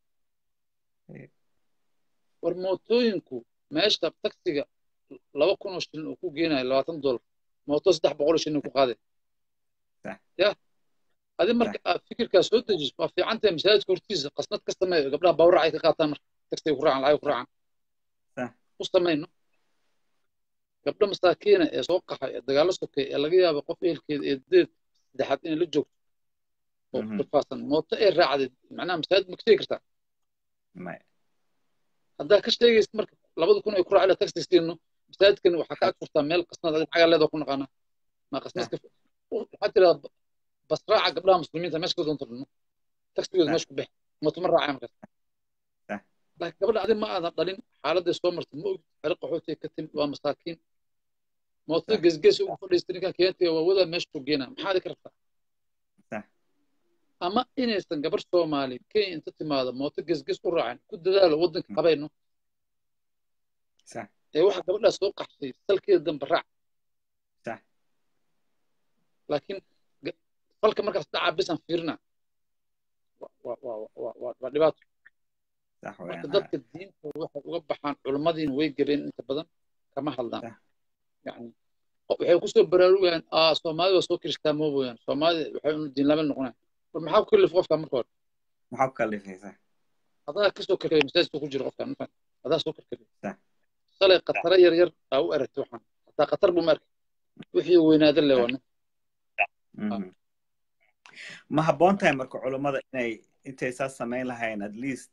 war mootooyinku meesha taksiga 2,000 oo shilin uu ku geenayo $20 mooto 300 shilin ku qaaday ya adi marka fikirkaas soo dejiso waa fiican tahay masaajidka hortiisa qasnad ka sameeyo gabdhaha bawracay ka qaataan marka taksiga ku raacan lacag ku raacan u sameeyno gabdha masaakiina ee soo qaxay ee dagaalo sokay ee laga yaabo qof ehelkeeda ee deed saddexaad inay la joogto oo dhafaasan mooto ay raacday macnaha masaajid ma ka sheegi kartaa haddaa ka sheegaysa marka 2,000 ay ku raacay taksi siino masaajidkan waxaa ka agfurtaa meel qasnad adin xagaa leedoo ku naqaana ma qasnadka waxaa tiraa bas raaca gabdhaha muslimiinta meesha ka doonto taxigooda meesha ku bix mooto ma raacay markaas laakiin gabadha adi ma aadan dhalin xaaladday soo martay ma ogid xero qaxootay ka timid waa masaakiin mootada gesges ugu fadhiistay ninkan keentay waa wadaa meesha ku geena maxaad ka rabtaa ama inaysan gabar Soomaali kenya inta timaado mooto gesges u raacin ku dadaalo waddanka qabayno ee waxa gabadha soo qaxsay salkeeda dambe raac laakiin falka markaas dhaca bisan fiirna waa dhibaato marka dadka diinta waxay uga baxaan culimadiina way gabeen inta badan kama hadlaan yani waxay ku soo baraarugayaan Soomaalida waa soo kiristaamoobaan Soomaalida waxay u diin laba noqonayaan maxaa ku kalif qofka marka hore maxaa ku kalifaysaa adaa ka soo karkay masaajidka ku jiro qofka marka adaa soo karkay salay qatara yar yar u aragtay waxaan hataa qatar buu markay wixii weynaada leewano ma habboon tahay marka culimada intay saas samayn lahayn at least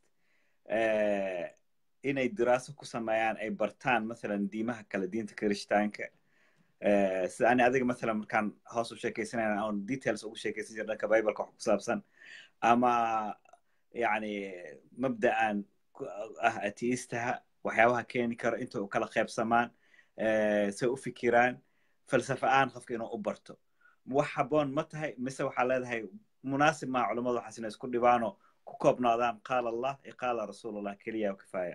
inay diraaso ku sameeyaan ay bartaan masalan diimaha kale diinta kirishtaanka sida ani adiga masalan markaan hoos u sheekaysanayna on details ugu sheekaysan jirna dhanka bibleka wax ku saabsan ama yani mabda'an ateistaha waxyaabaha keeni karo inta u kala qaybsamaan say u fikiraan falsafa'aan qofka inuu u barto wax habboon ma tahay mise waxaa leedahay munaasib maa culimmadu waxaas inay isku dhibaano ku koobnaadaan qaala allah iyo qaala rasuulullah keliya kifaaya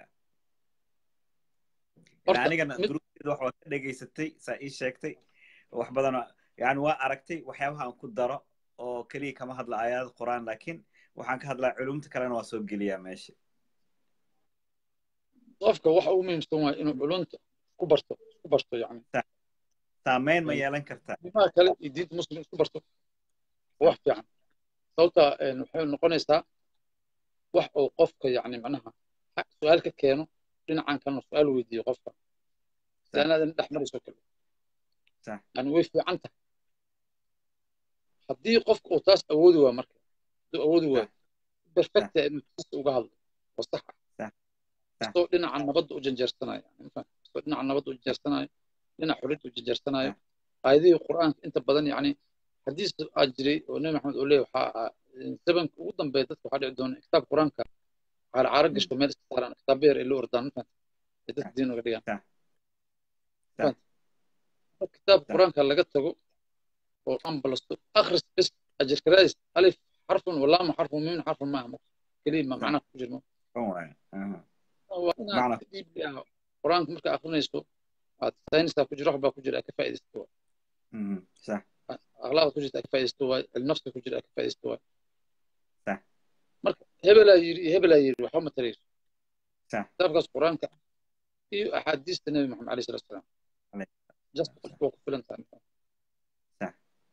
anigana duruusteeda wax waa ka dhegaysatay saa ii sheegtay wax badan yani waa aragtay waxyaabaha aan ku daro oo keliya kama hadla aayaad qur'aan laakiin waxaan ka hadlaa culumta kalena waa soo geliyaa meesha qofka waxa ugu muhiimsan waa inuu culumta ku barto yani saameyn ma yeelan kartaa diimaha kale iyo diinta muslim isku barto wax fiican sababta waxay noqonaysaa wax uu qofka yani macnaha su'aal ka keeno dhinacan kalena su'aal weydiiyo qofka saanadan dhex marayso kale yani way fiican tahay haddii qofka uu taas awoodi waa marka hadduu awoodi waayo perfecta inuu tiisa uga hadlo oo sax ah soo dhinaca nabadda u janjeersanayo soo dhinaca nabadda u janjeersanayo dhinaca xurriyadda u janjeersanayo aayadihii qur'aanka inta badan yani xadiis aad jiray oo nabi maxamed uu leeyahay waxaa zamanka ugu dambeeya dadka waxaa dhici doona kitaabka qur'aanka caara gashto meel iska saaran kitaab beer ay la ordaan markaas ay dadka diin uga dhigaan kitaabka qur'aanka laga tago oo aan balasto akhris bis ajir karaadis alif xarfun walaam xarfun miim xarfun maaha kelima macnaha ku jirmo waa inaad qur'aanka marka akhrinayso aad sayniska ku jiro waxbaa ku jira ka faa'iidaysto صح akhlaaqda ku jirta ka faa'iidaysto waa nafska ku jira ka faa'iidaysto waa صح marka hebelaa yiri waxa ma tarayso صح kitaabkaas qur'aanka iyo axaadiista nabi maxamed alayhi salatu wasalaam just qofku ku filan tahay صح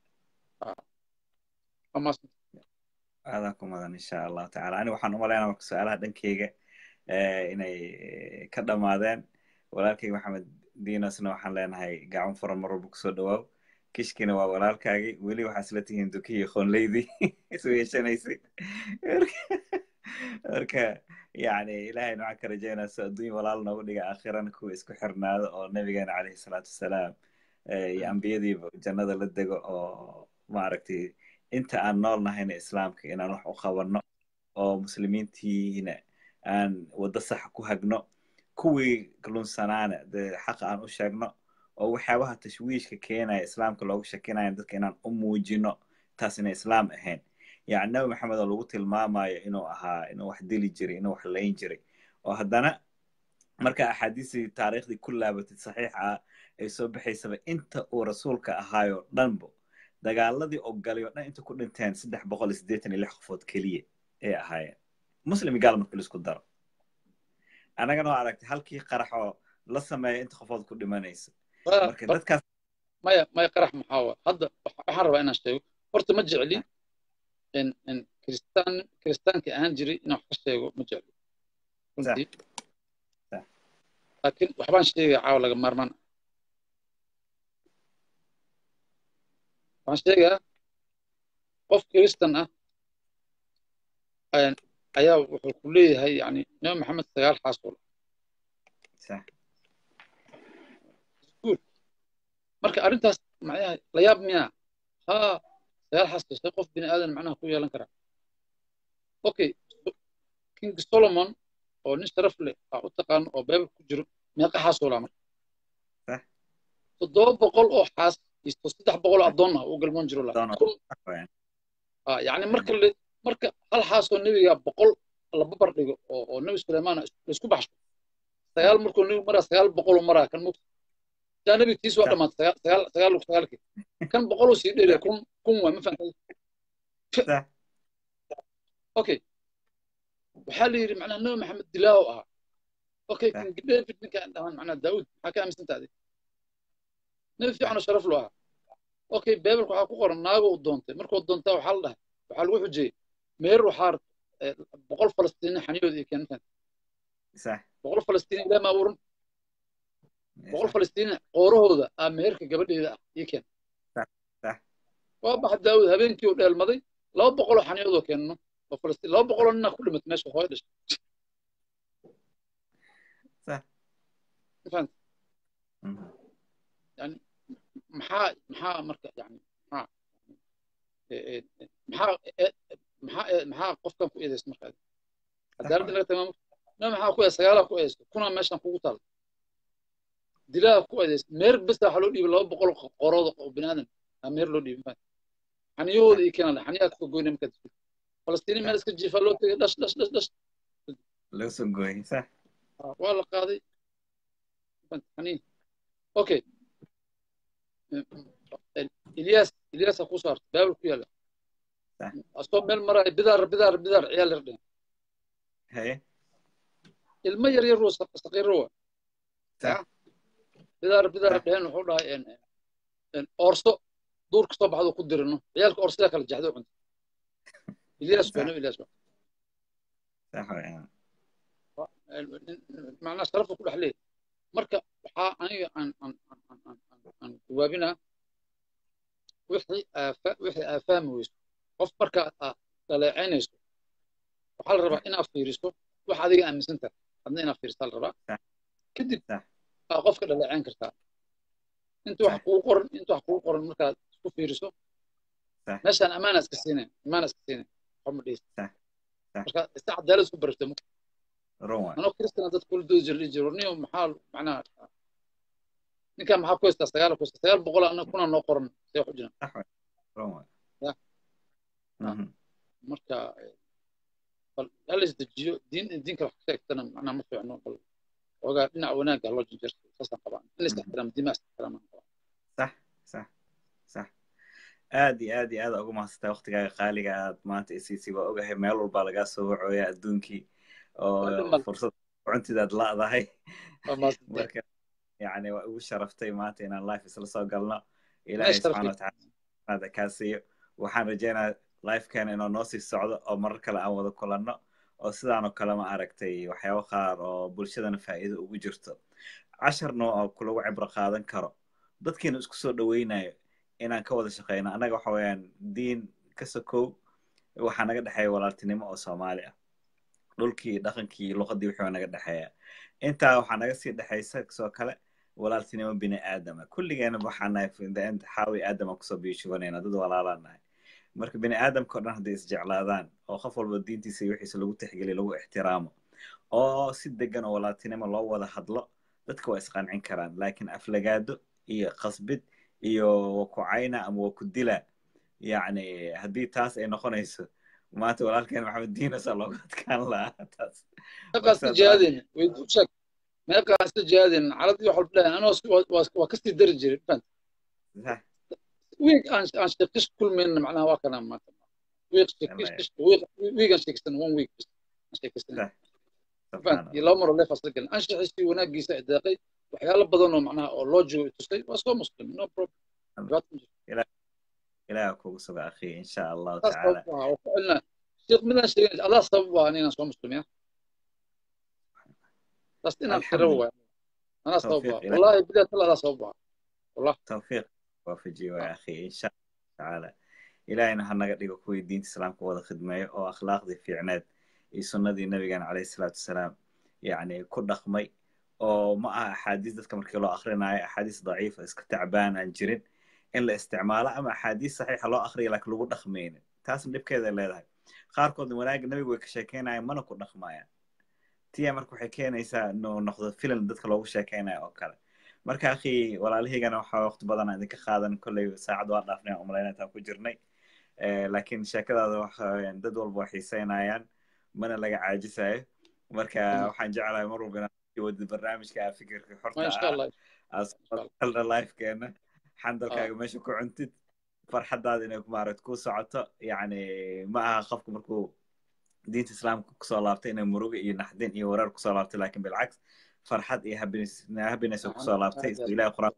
amas aadakum madan insha Allah ta'ala ani waxaan u maleynaa marka su'aalaha dhankeyga inay ka dhamaadeen walaalkayga maxamed diinasna waxaan leenahay gacan furan mar walba kusoo dhawaaw kishkina waa walaalkaagii weli waxaa isla tihiin dukiyi qoonleydii isu yeeshanaysay marka yani ilaahay waxaan ka rajaynaa si adduunya walaal noogu dhiga aakhirana kuwa isku xirnaado oo nabigeena calayhi salaatu wasalaam iyo ambiyadiiba jannada la dego oo maaragtay inta aan nool nahayna islaamka inaan wax u qabanno oo muslimiintiina aan waddo sax ku hagno kuwii lunsanaana dee xaqa aan u sheegno oo waxyaabaha tashwiishka keenaya islaamka loogu shakinaya dadka inaan u muujino taas inay islaam ahayn yani nabi maxamed oo lagu tilmaamayo inuu ahaa inuu wax dili jiray inuu wax layn jiray oo haddana marka axaadiistii taariikhdii ku laabatid saxiix ah ay soo baxaysaba inta uu rasuulka ahaayo dhanbo dagaaladii oo galay oo dhan inta ku dhinteen 386 qofood keliya ay ahaayeen muslim gaal marka la isku daro anagana waa aragtay halkii qaraxoo la sameeya inta qofood ku dhimanaysa marka dadkaas maya qarax maxaa waa hadda waxaan rabaa inaan sheego horta ma jecli in kiristaanka ahaan jiray inaan wax ka sheego ma jecli runtii laakiin waxbaan sheegaya caawa laga maarmaan waxaan sheegaa qof kiristan ah ayaa wuxuu ku leeyahay yani nabi maxamed 9 xaasol marka arrintaas macnaha la yaab miyaa ha 9 xaasol qof bini aadan macnaha ku yeelan kara okay king solomon oo nin sharaf leh u taqaan oo beebal ku jiro meeqa xaasoo laa marka صح 700 oo xaas iyo 300 صح adoon ah uu galmoon jiro laa دونر kun صح يعني yani marka hal xaasoo nebiga 100 la babar dhigo oo nebi Suleymaan isku baxsho صح sagaal markuu nebi maraa 900 maraa kan mug taa nebi tiis waa صح dhamaatay sagaalkii kan 100 sii dheeray kun waa ma fahantay صح okay waxaa la yiri macnaha nebi maxamed dilaaw ah okay صح kan David ninka dhamaan macnaha Daawud maxaa ka aaminsan tahay nebi fiican oo sharaf loo ah okay beebelku waxaa ku qoran naago u doontay markuu doontaa waxaa la dhahay waxaa lagu xujiyey meer waxaa 100 Falastiini xaniyood iyo keentan صح 100 Falastiini ilaa ma abuuran 100 Falastiini qoorahooda meerka gabadheeda ah iyo keen صح صح waa bax Daawud habeenkii uu dheelmaday 200 oo xaniyood oo keenno oo Falastiin 200 oo nin ku dhimat meesha hooyo dhashay صح فهمت يعني maxaa marka yani maxaa qofkan ku eedays marka cadaalad laga tamaamo maxaa ku eedays sagaala ku eedays kuna meeshan kugu taal dilaa ku eedays meer bas waxa loo dhiibay 200 qorood oo binaadam meer loo dhiibay xaniyooda iyo keenada xaniyaa ku goynay marka Falastiini meel iska jiifa loo tagay dhash لو سنقوي صح waa la qaaday xaniin okay إلياس أخو صار بابل كيلا أصلا مل مرة بدار عيال ردين هي المير يروس صغير روى بدار ردين وحولها إن أرسو دور كتب هذا قدر إنه عيالك أرسل لك الجهد عند إلياس بنو إلياس صح يعني معنا صرف كل حليه مركب أنا عن جوابنا wixii aafahmi weyso qof marka daleecaynayso waxaa la rabaa inaad fiiriso wax adiga aaminsan tahay adna inaad fiirisaa la rabaa kadib qofka dhaleecayn kartaa inta wax kugu qoran markaad isku fiiriso meeshaan ammaana iska siinay xoma dhehis marka ista cadaalad isku bartamo anoo kristana dad kula doodi jiro niyo maxaa macnaha ninkan maxaa ku haystaa 900 ana kuna noo qoran see wax u jiraan marka bal hal isdejiyo diinka wax ka sheegtana macnaha ma fiicno bal ogaa dhinac wanaagga loo jinjeerto saasaan qabaan in istixtiraam diimaa istixtiraamaan qabaan صح aad iyo aad ugu mahadsantahay waqtigaaga qaaliga aad maanta isiisay waa ogahay meel walbaa lagaa soo wacooya adduunkii oo fursad cuntidaad la'dahay marka يعني ugu sharaftay maanta inaan live isla soo galno ilaahay subxaana watacaala kaasiyo waxaan rajaynayaa live-kan inuu noo sii socdo oo marar kale aan wada kulanno oo sidaanoo kale ma aragtay waxyaabo qaar oo bulshadana faa'iido ugu jirto casharna oo kulagu cibro qaadan karo dadkiina isku soo dhaweynayo inaan ka wada shaqeyno annaga waxa weeyaan diin ka sokow waxaa naga dhexeeya walaaltinimo oo Soomaali ah dhulkii dhaqankii luqadii wuxuu naga dhexeeya intaa waxaa naga sii dhexeysa soo kale walaaltinimo bini aadama kulligeena waxaan nahay inta xaawi aadama kusoo biishubanayna dad walaalaan nahay marka bini aadamka oo dhan hadday isjeclaadaan oo qof walba diintiisa iyo wixiisa lagu tixgeliyo lagu ixtiraamo oo si degan oo walaaltinimo loo wada hadlo dadka waa isqancin karaan laakiin aflagaado iyo qasbid iyo wakucayna ama wakudila yani haddii taas ay noqonayso maanta walaalkeen maxamed diinasa looga adkaan lahaa taas meeqa iska jihaadin caladii waxa la anoo waa ka sii dari jiray fahant week aan sheekish kulmayna macnaha waa kana maanta week aan sheekistan 1 week aan sheekistan fahant iyo laba maro leefas la gelin aan sheekistii wanaagiisa idaaqay waxyaalo badan oo macnaha oo loo joogo tusay waa soo muslim no problem ilaaha kugu suga akhi insha Allah ta'ala sheekh midaan sheegay Allah sabab waa inaan soo muslim ya بس إنا الحروة أنا صوبها والله بدأت الله صوبها والله توفيق وافجي يا أخي إن شاء الله تعالى إلهنا هنقدر كوي دين السلام كوي خدمة أو أخلاق ذي في عناد يسنة ذي النبي عليه الصلاة والسلام يعني كل رقمي أو ما أحاديث كم كيلو آخرين أحاديث ضعيفة إسك تعبان أنجرين إلا استعماله أما أحاديث صحيحة لا آخر لك لو رقمين تاسم لب كذا اللي ده خاركود وناق النبي وكشكينا ما نكون رقمايا tiya marka waxay keenaysaa inuu noqdo filim dadka loogu sheekeynayo oo kale marka akhi walaalahaygana waxaa waqti badan aan idinka qaadan kolley saacad waa dhaafnay oo malaynaa intaan ku jirnay laakiin sheekadaada waxa dad walba waa xiiseynayaan mana laga caajisayo marka waxaan jeclahay mar walba inaan wadi barnaamijka fikirka xorta ah lifekeena xandalkaaga meesha ku cuntid farxadaada inay maaragt ku socoto yani ma aha qofka markuu diinta islaamka kusoo laabtay inay muruga iyo naxdin iyo wareer kusoo laabtay laakiin bilcaks farxad iyo happiness kusoo laabtay ilahi quraan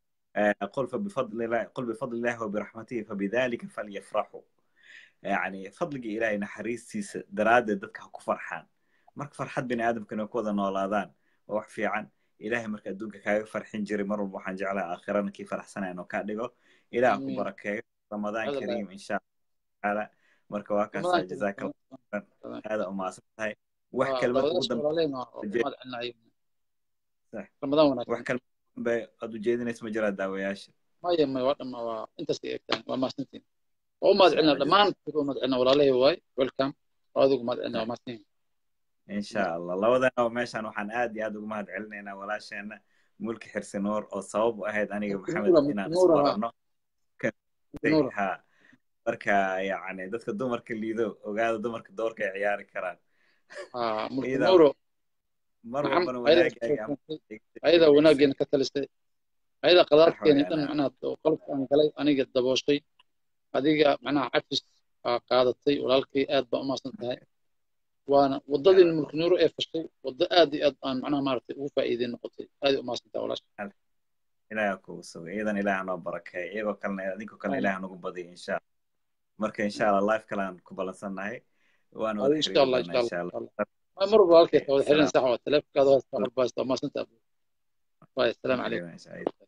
قل بفضل الله وبرحمته فبذلك فليفرحوا يعني فضل إلهي نحريستي درادة دتك حكو فرحان مرك فرحات بني آدم كانوا كوذا نولادان وحفي عن إلهي مرك أدونك كاي فرحين جري مرة وحان جعلها آخرا كيف فرحسنا إنه كادقو إلهي أكو بركة رمضان كريم إن شاء الله مرك واكاسا جزاك الله هذا أما أصبحي وح كلمة رمضان وح كلمة adu jeedinaysa ma jiraa daawayaasha maya waa intaas ka eegtaan waa maasantiin oo madcina dhamaan oo madcina walaalahay way welcome adigu madcina waa maasantiin insha Allah labadana meeshan waxaan aad iyo aad ugu mahad celinaynaa walaasheena mulki xirsi nuur oo sabab u ahayd aniga maxamed inaan isbarano marka yani dadka dumarka liido ogaada dumarka doorka ay ciyaari karaan mulki nuur مرة أيضا وناجين كتلستي أيضا قدرت كأني أنا معناه قلب أنا قلي أنا قد دبوشتي هذه معناه عكس قاعدتي ولكن أد بقى صنتها وأنا وضد الملك نور إيه فشتي وضد أدي أنا معناه مرتي وفائدة نقطتي هذه ما صنتها ولا شيء إلى يكوسو إذا إلى أنا بركة إيه وكلنا ذيك وكلنا إلى أنا قبضي إن شاء الله مركز إن شاء الله لايف كلام كبلنا هاي وأنا إن شاء الله إن شاء الله مر بالك حلين صح والتلف هذا ما صنت طيب السلام عليكم